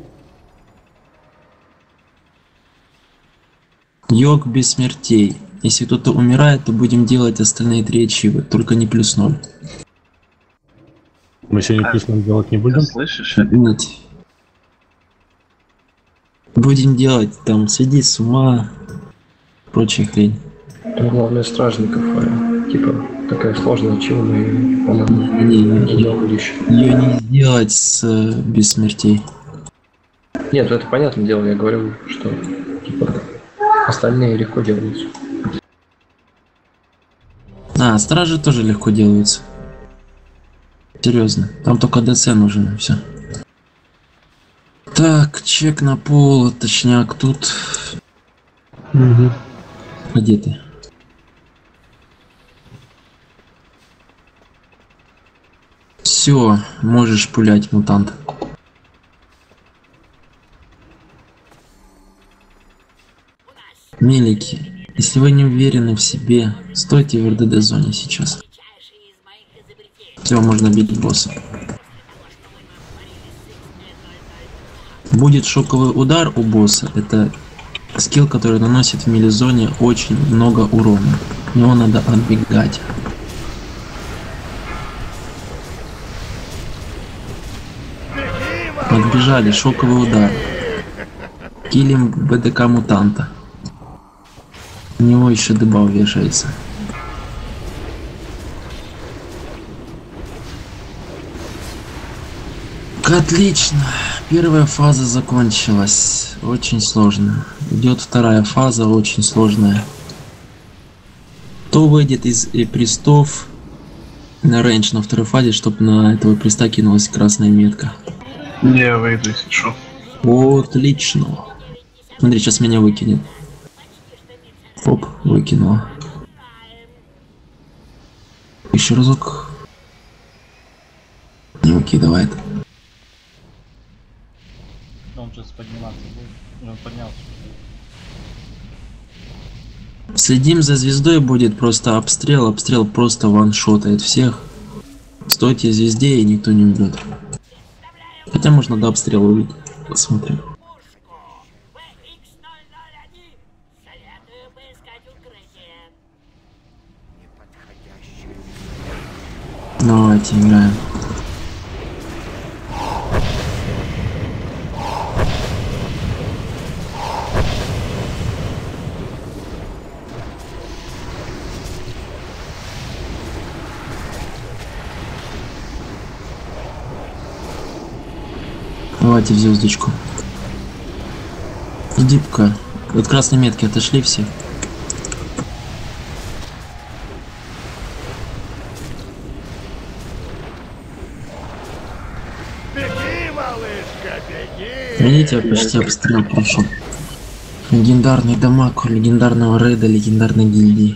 Йог без смертей. Если кто-то умирает, то будем делать остальные 3 ачивы, только не +0. Мы сегодня +0 делать не будем? Слышишь? Нет. Будем делать там сойди с ума, прочая хрень. Там главное стражников, типа такая сложная ачива, мы ее, по-моему, Не делали еще. Ее не сделать с без смертей. Нет, это понятное дело, я говорю, что типа остальные легко делаются. А, стражи тоже легко делаются. Серьезно, там только ДЦ нужен и все. Так, чек на пол, точняк тут. Угу. Где ты? Все, можешь пулять, мутант. Мелики, если вы не уверены в себе, стойте в РДД зоне сейчас. Все, можно бить босса. Будет шоковый удар у босса. Это скилл, который наносит в милизоне очень много урона. Его надо отбегать. Отбежали, шоковый удар. Килим БДК мутанта. У него еще дебаф вешается. Отлично. Первая фаза закончилась. Очень сложно. Идет вторая фаза, очень сложная. Кто выйдет из престов на рейндж на второй фазе, чтобы на этого преста кинулась красная метка? Не выйду, если что. Отлично. Смотри, сейчас меня выкинет. Оп, выкинула. Еще разок. Не выкидывает. Он сейчас подниматься будет. Он поднялся. Следим за звездой, будет просто обстрел. Обстрел просто ваншотает всех. Стойте звезде, и никто не убьет. Хотя можно до обстрела увидеть. Посмотрим. Давайте играем. Давайте в звездочку. Иди пока. От красной метки отошли все. Беги, малышка, беги! Видите, почти обстрел прошел. Легендарный дамаг у легендарного рейда, легендарной гильдии.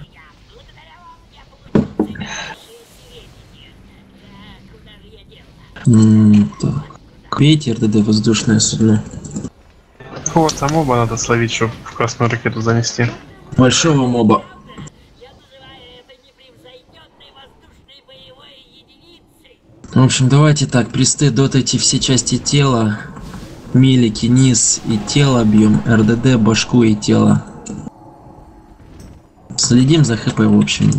Так. Пейте РДД воздушное судно. Вот, а моба надо словить, чтобы в красную ракету занести. Большого моба. В общем, давайте так, присты, дотайте все части тела. Милики, низ и тело бьем. РДД, башку и тело. Следим за ХП, в общем.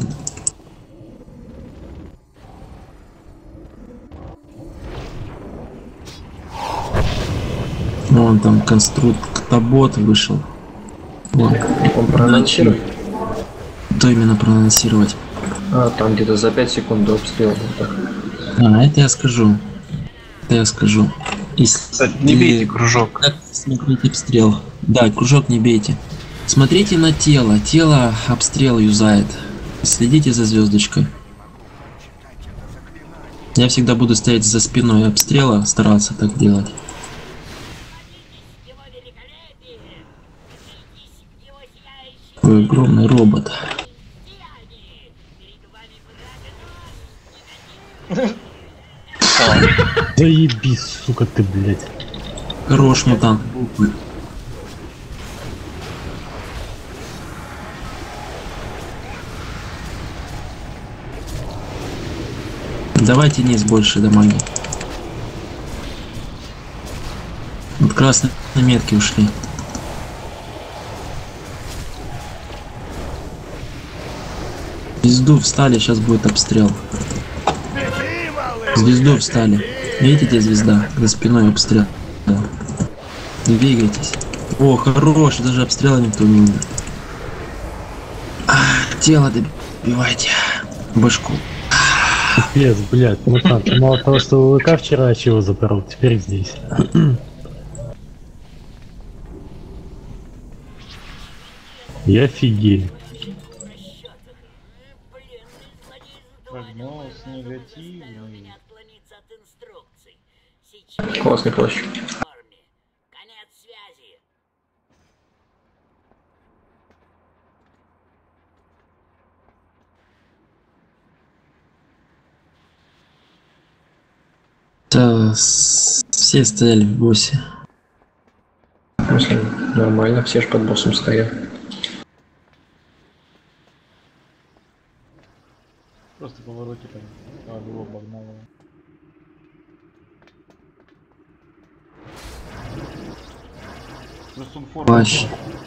Вон там конструктобот вышел. Вон. Он проанонсирует? Что именно проанонсировать? А, там где-то за 5 секунд до обстрела. А, это я скажу. Это я скажу. Кстати, не бейте кружок. Как смотрите обстрел? Да, кружок не бейте. Смотрите на тело. Тело обстрел юзает. Следите за звездочкой. Я всегда буду стоять за спиной обстрела, стараться так делать. Такой огромный робот. Заебись, сука ты, блядь. Хорош, мутант. Давайте низ больше дамаги. Вот красные метки ушли. Звезду встали, сейчас будет обстрел. Звезду встали. Видите, где звезда? За спиной обстрел. Двигайтесь. О, хорош, даже обстрела никто не умер. Тело добивайте. Башку. Пипец, блядь, мутант. Мало того, что ВК вчера чего забрал, теперь здесь. Я офигел. Прогноз негативный. Классный плащ. Да, все стояли в боссе. В смысле, нормально, все ж под боссом стоят. Просто повороте там. А, его обогнал. Просто он форму. Плащ.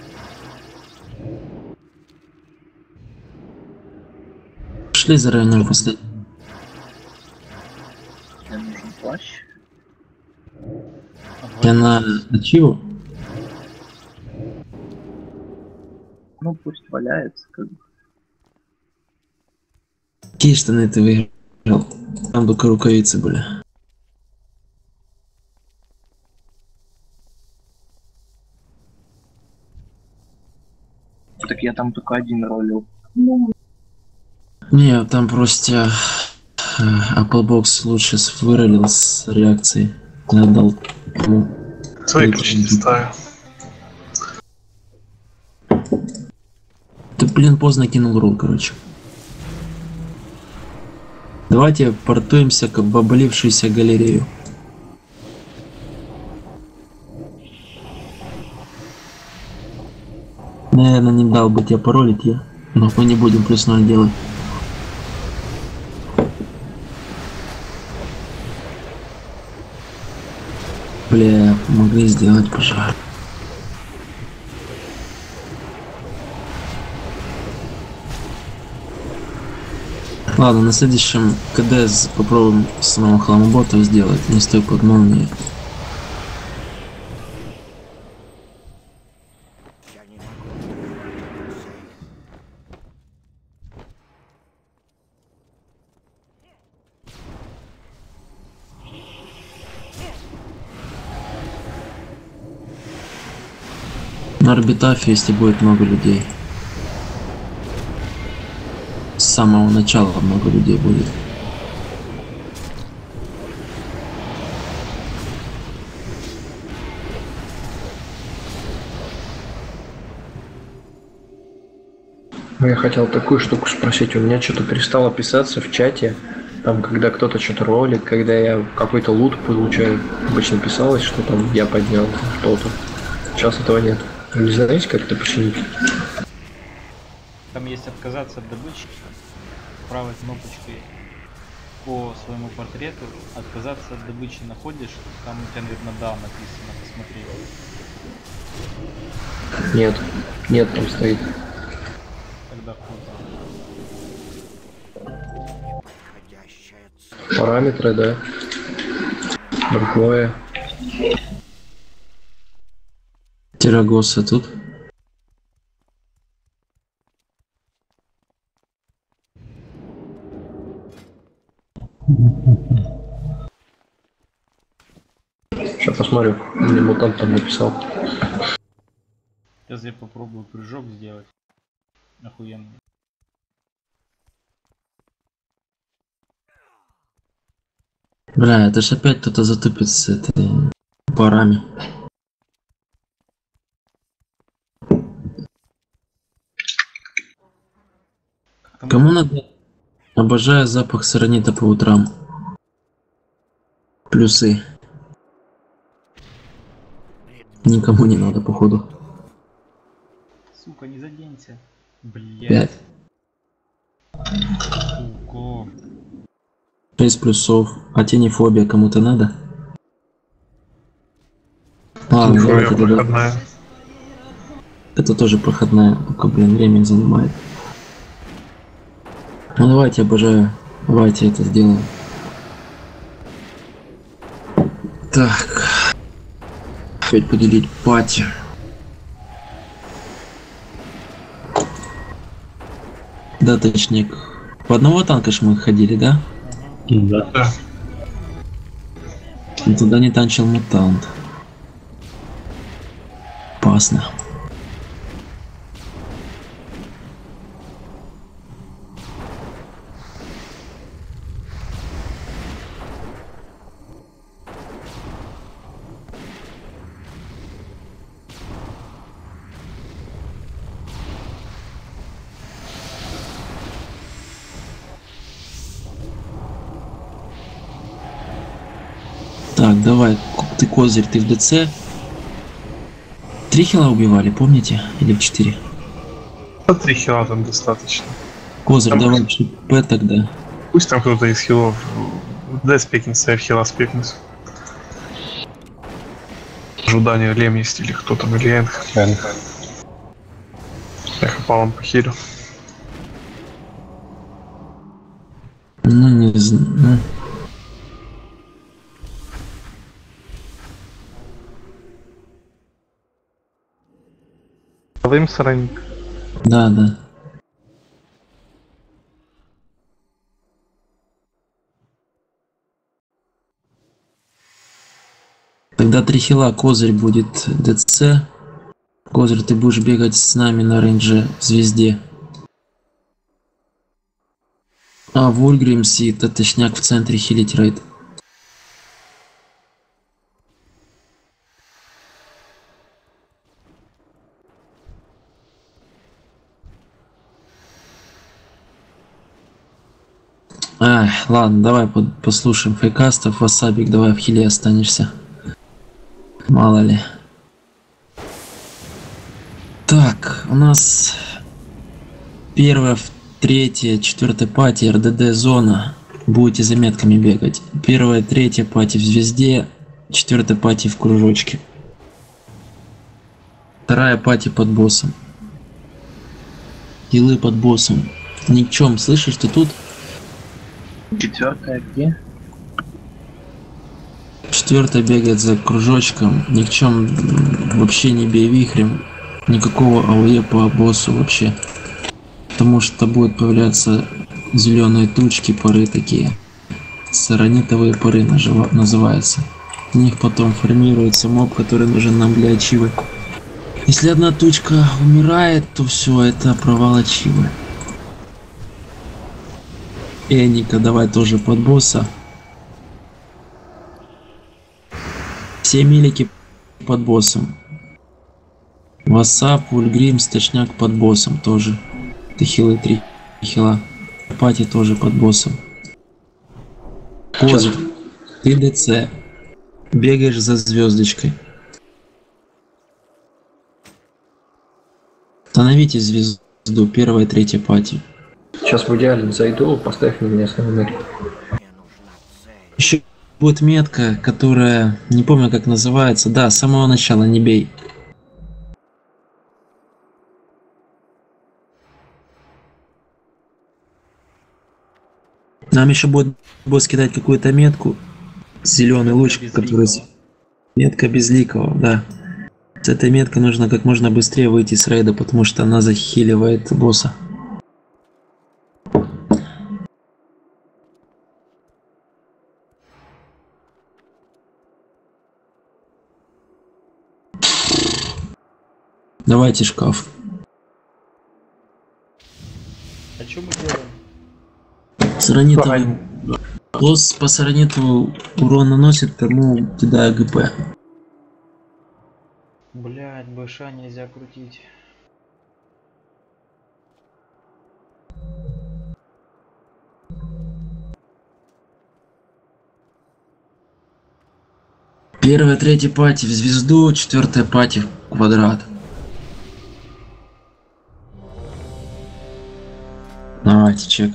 Шли заранее после. Мне нужен плащ. Я на ачиву. Ну пусть валяется, как бы. Какие штаны ты выиграл? Там только рукавицы были. Так я там только один ролил. Не, там просто Applebox лучше выролил с реакцией. Я отдал ему. Свои ключи не ставил. Ты, блин, поздно кинул ролл, короче. Давайте портуемся к обвалившейся галерею. Наверное, не дал предлагал бы тебя паролить я, но мы не будем +0 делать. Бля, могли сделать пожар. Ладно, на следующем КД попробуем самого хламобота сделать, не стой под молнией. На орбитафе, если будет много людей. С самого начала много людей будет. Я хотел такую штуку спросить. У меня что-то перестало писаться в чате. Там, когда кто-то что-то ролит, когда я какой-то лут получаю, обычно писалось, что там я поднял что-то. Сейчас этого нет. Не знаете, как это починить? Там есть отказаться от добычи. Правой кнопочкой по своему портрету. Отказаться от добычи находишь. Там у тебя, наверное, да написано. Посмотри. Нет. Нет, там стоит. Тогда хуй. Параметры, да. Другое. Тирагоса тут. Сейчас посмотрю. Мне мутант там написал. Сейчас я попробую прыжок сделать. Охуенно. Бля, это ж опять кто-то затупит с этой парами. Кому надо? Обожаю запах саранита по утрам. Плюсы. Никому не надо, походу. Сука, не заденься. Блять. 5. Сука. 6 плюсов. А тенефобия кому-то надо? Ладно, давайте тогда. Это тоже проходная, только, блин, время занимает. Ну давайте, обожаю. Давайте это сделаем. Так. Опять поделить пати. Да, точник. По одного танка ж мы ходили, да? Да. И туда не танчил мутант. Опасно. Так, давай, ты козырь, ты в ДЦ. 3 хила убивали, помните? Или в 4? 3 хила там достаточно. Козырь, там давай, П тогда. Пусть там кто-то из хилов Д спекнется, а в хила спекнется. Ожидание Лем есть или кто там, или Энх. Я хапалом похилю. Ну, не знаю. Давим сараник. Да, да. Тогда 3 хила, козырь будет ДЦ. Козырь, ты будешь бегать с нами на рейнже в звезде. А Вульгримс и Татышняк в центре хилить рейд. Ах, ладно, давай послушаем фейкастов. Васабик, давай в хиле останешься. Мало ли. Так, у нас Первая, третья, четвертая пати, РДД зона. Будете за метками бегать. Первая, третья пати в звезде, четвертая пати в кружочке. Вторая пати под боссом. Хилы под боссом. Никчем, слышишь, ты тут? Четвертая где? Четвертая бегает за кружочком. Никчем, вообще не бей вихрем. Никакого АОЕ по боссу вообще. Потому что будут появляться зеленые тучки, пары такие. Саранитовые пары называются. В них потом формируется моб, который нужен нам для ачивы. Если одна тучка умирает, то все, это провал ачивы. Эника, давай тоже под босса. Все милики под боссом. Васап, Вульгрим, Сточняк под боссом тоже. Ты хилы 3 хила. Пати тоже под боссом. Козырь. Ты ДЦ. Бегаешь за звездочкой. Становите звезду. Первая, третья пати. Сейчас в идеале зайду, поставь на меня свой номер. Еще будет метка, которая, не помню как называется, да, с самого начала не бей. Нам еще будет босс кидать какую-то метку, зеленый луч, который... Метка безликого, да. С этой меткой нужно как можно быстрее выйти с рейда, потому что она захиливает босса. Давайте шкаф. А что мы делаем? Саранитовый босс по сараниту урон наносит, тому кидаю ГП. Блять, бэша нельзя крутить. Первая, третья пати в звезду, четвертая пати в квадрат. Давайте чек.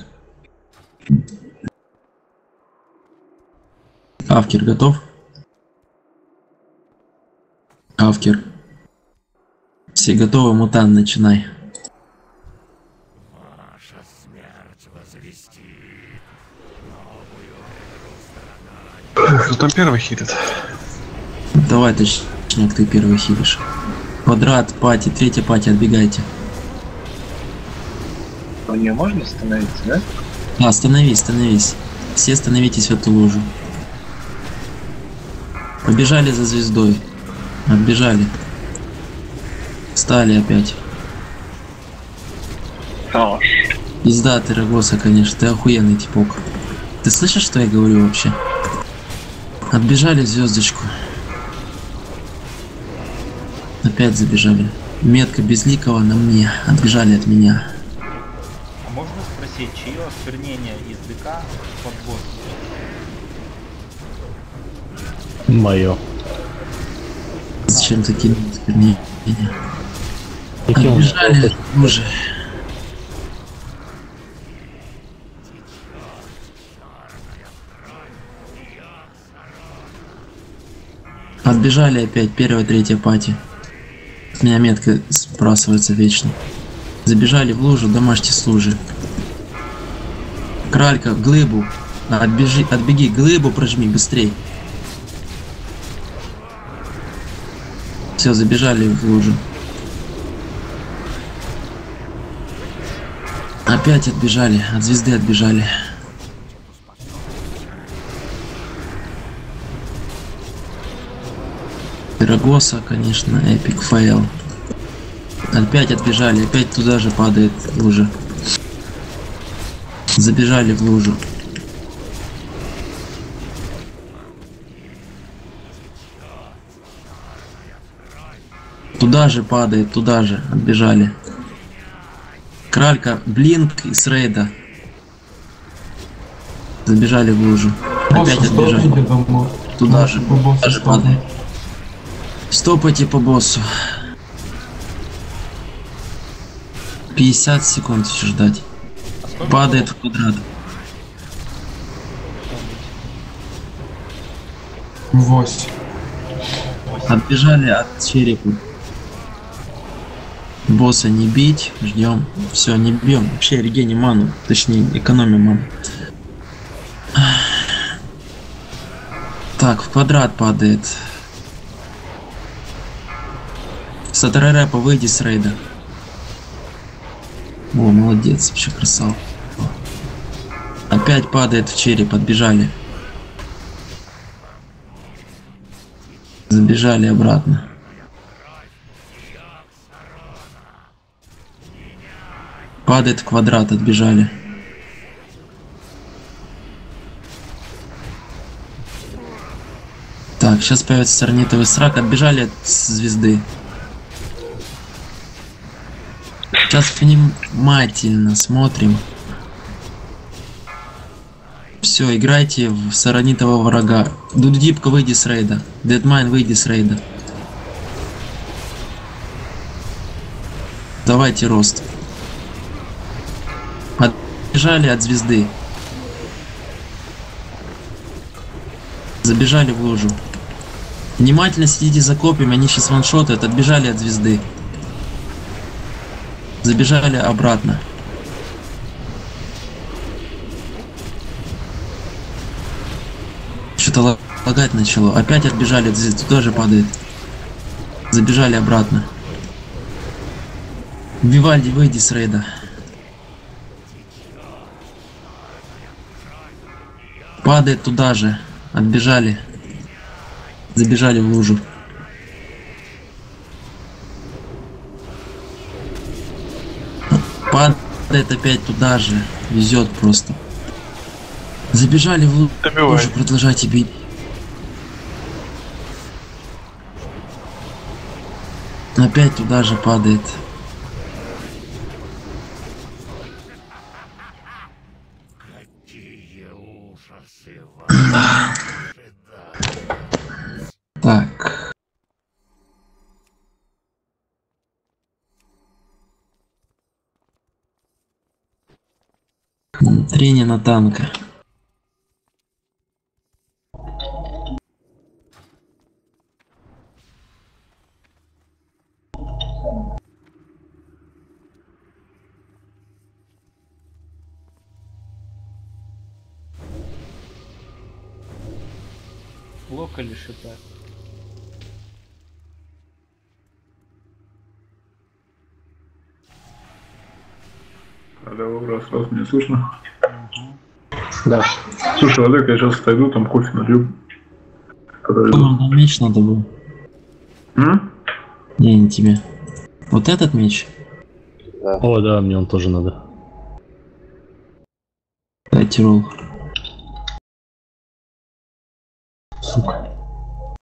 Авкер готов? Авкер. Все готовы, мутант, начинай. Ваша смерть возвестит Кто там первый хитит? Давай, точнее, ты первый хилишь. Квадрат, пати, третья пати, отбегайте. У нее можно остановиться, да? А, становись. Все становитесь в эту лужу. Побежали за звездой. Отбежали. Встали опять. Хорош. Пизда ты, Рогоса, конечно, ты охуенный типок. Ты слышишь, что я говорю вообще? Отбежали в звездочку. Опять забежали. Метка безликого на мне. Отбежали от меня. А можно спросить, чье осквернение из ДК под босс? Мое. Зачем такие осквернения? Отбежали уже. Отбежали опять, первая, третья пати. С меня метка сбрасывается вечно. Забежали в лужу, домашние служи. Кралька, глыбу. Отбеги, глыбу прожми, быстрей. Все, забежали в лужу. Опять отбежали, от звезды отбежали. Пирогоса, конечно, эпик фейл. Опять отбежали, опять туда же падает лужа. Забежали в лужу. Туда же падает, туда же отбежали. Кралька, блинк из рейда. Забежали в лужу. Опять отбежали. Туда же падает. Стопайте по боссу. 50 секунд еще ждать. Падает в квадрат. 8. Отбежали от черепа. Босса не бить, ждем. Все, не бьем. Вообще регеним ману, точнее экономим ману. Так, в квадрат падает. Сатарэпа, выйди с рейда. О, молодец, вообще красава. Опять падает в череп, отбежали. Забежали обратно. Падает в квадрат, отбежали. Так, сейчас появится сорнитовый срак, отбежали от звезды. Сейчас внимательно смотрим. Все, играйте в сорнитого врага. Дудипка, выйди с рейда. Дедмайн, выйди с рейда. Давайте рост. Отбежали от звезды. Забежали в лужу. Внимательно следите за копьями, они сейчас ваншотают. Отбежали от звезды. Забежали обратно. Что-то лагать начало. Опять отбежали от звезды, тоже падает. Забежали обратно. Вивальди, выйди с рейда. Падает туда же. Отбежали. Забежали в лужу. Падает опять туда же. Везет просто. Забежали в лужу, продолжайте бить. Опять туда же падает. Так. Трение на танка. Лока или шита? Алло, раз, меня слышно? Да. Слушай, Олег, я сейчас отойду, там кофе налью. Меч надо был. Не тебе. Вот этот меч? Да. О, да, мне он тоже надо. Дайте ролл. Сука.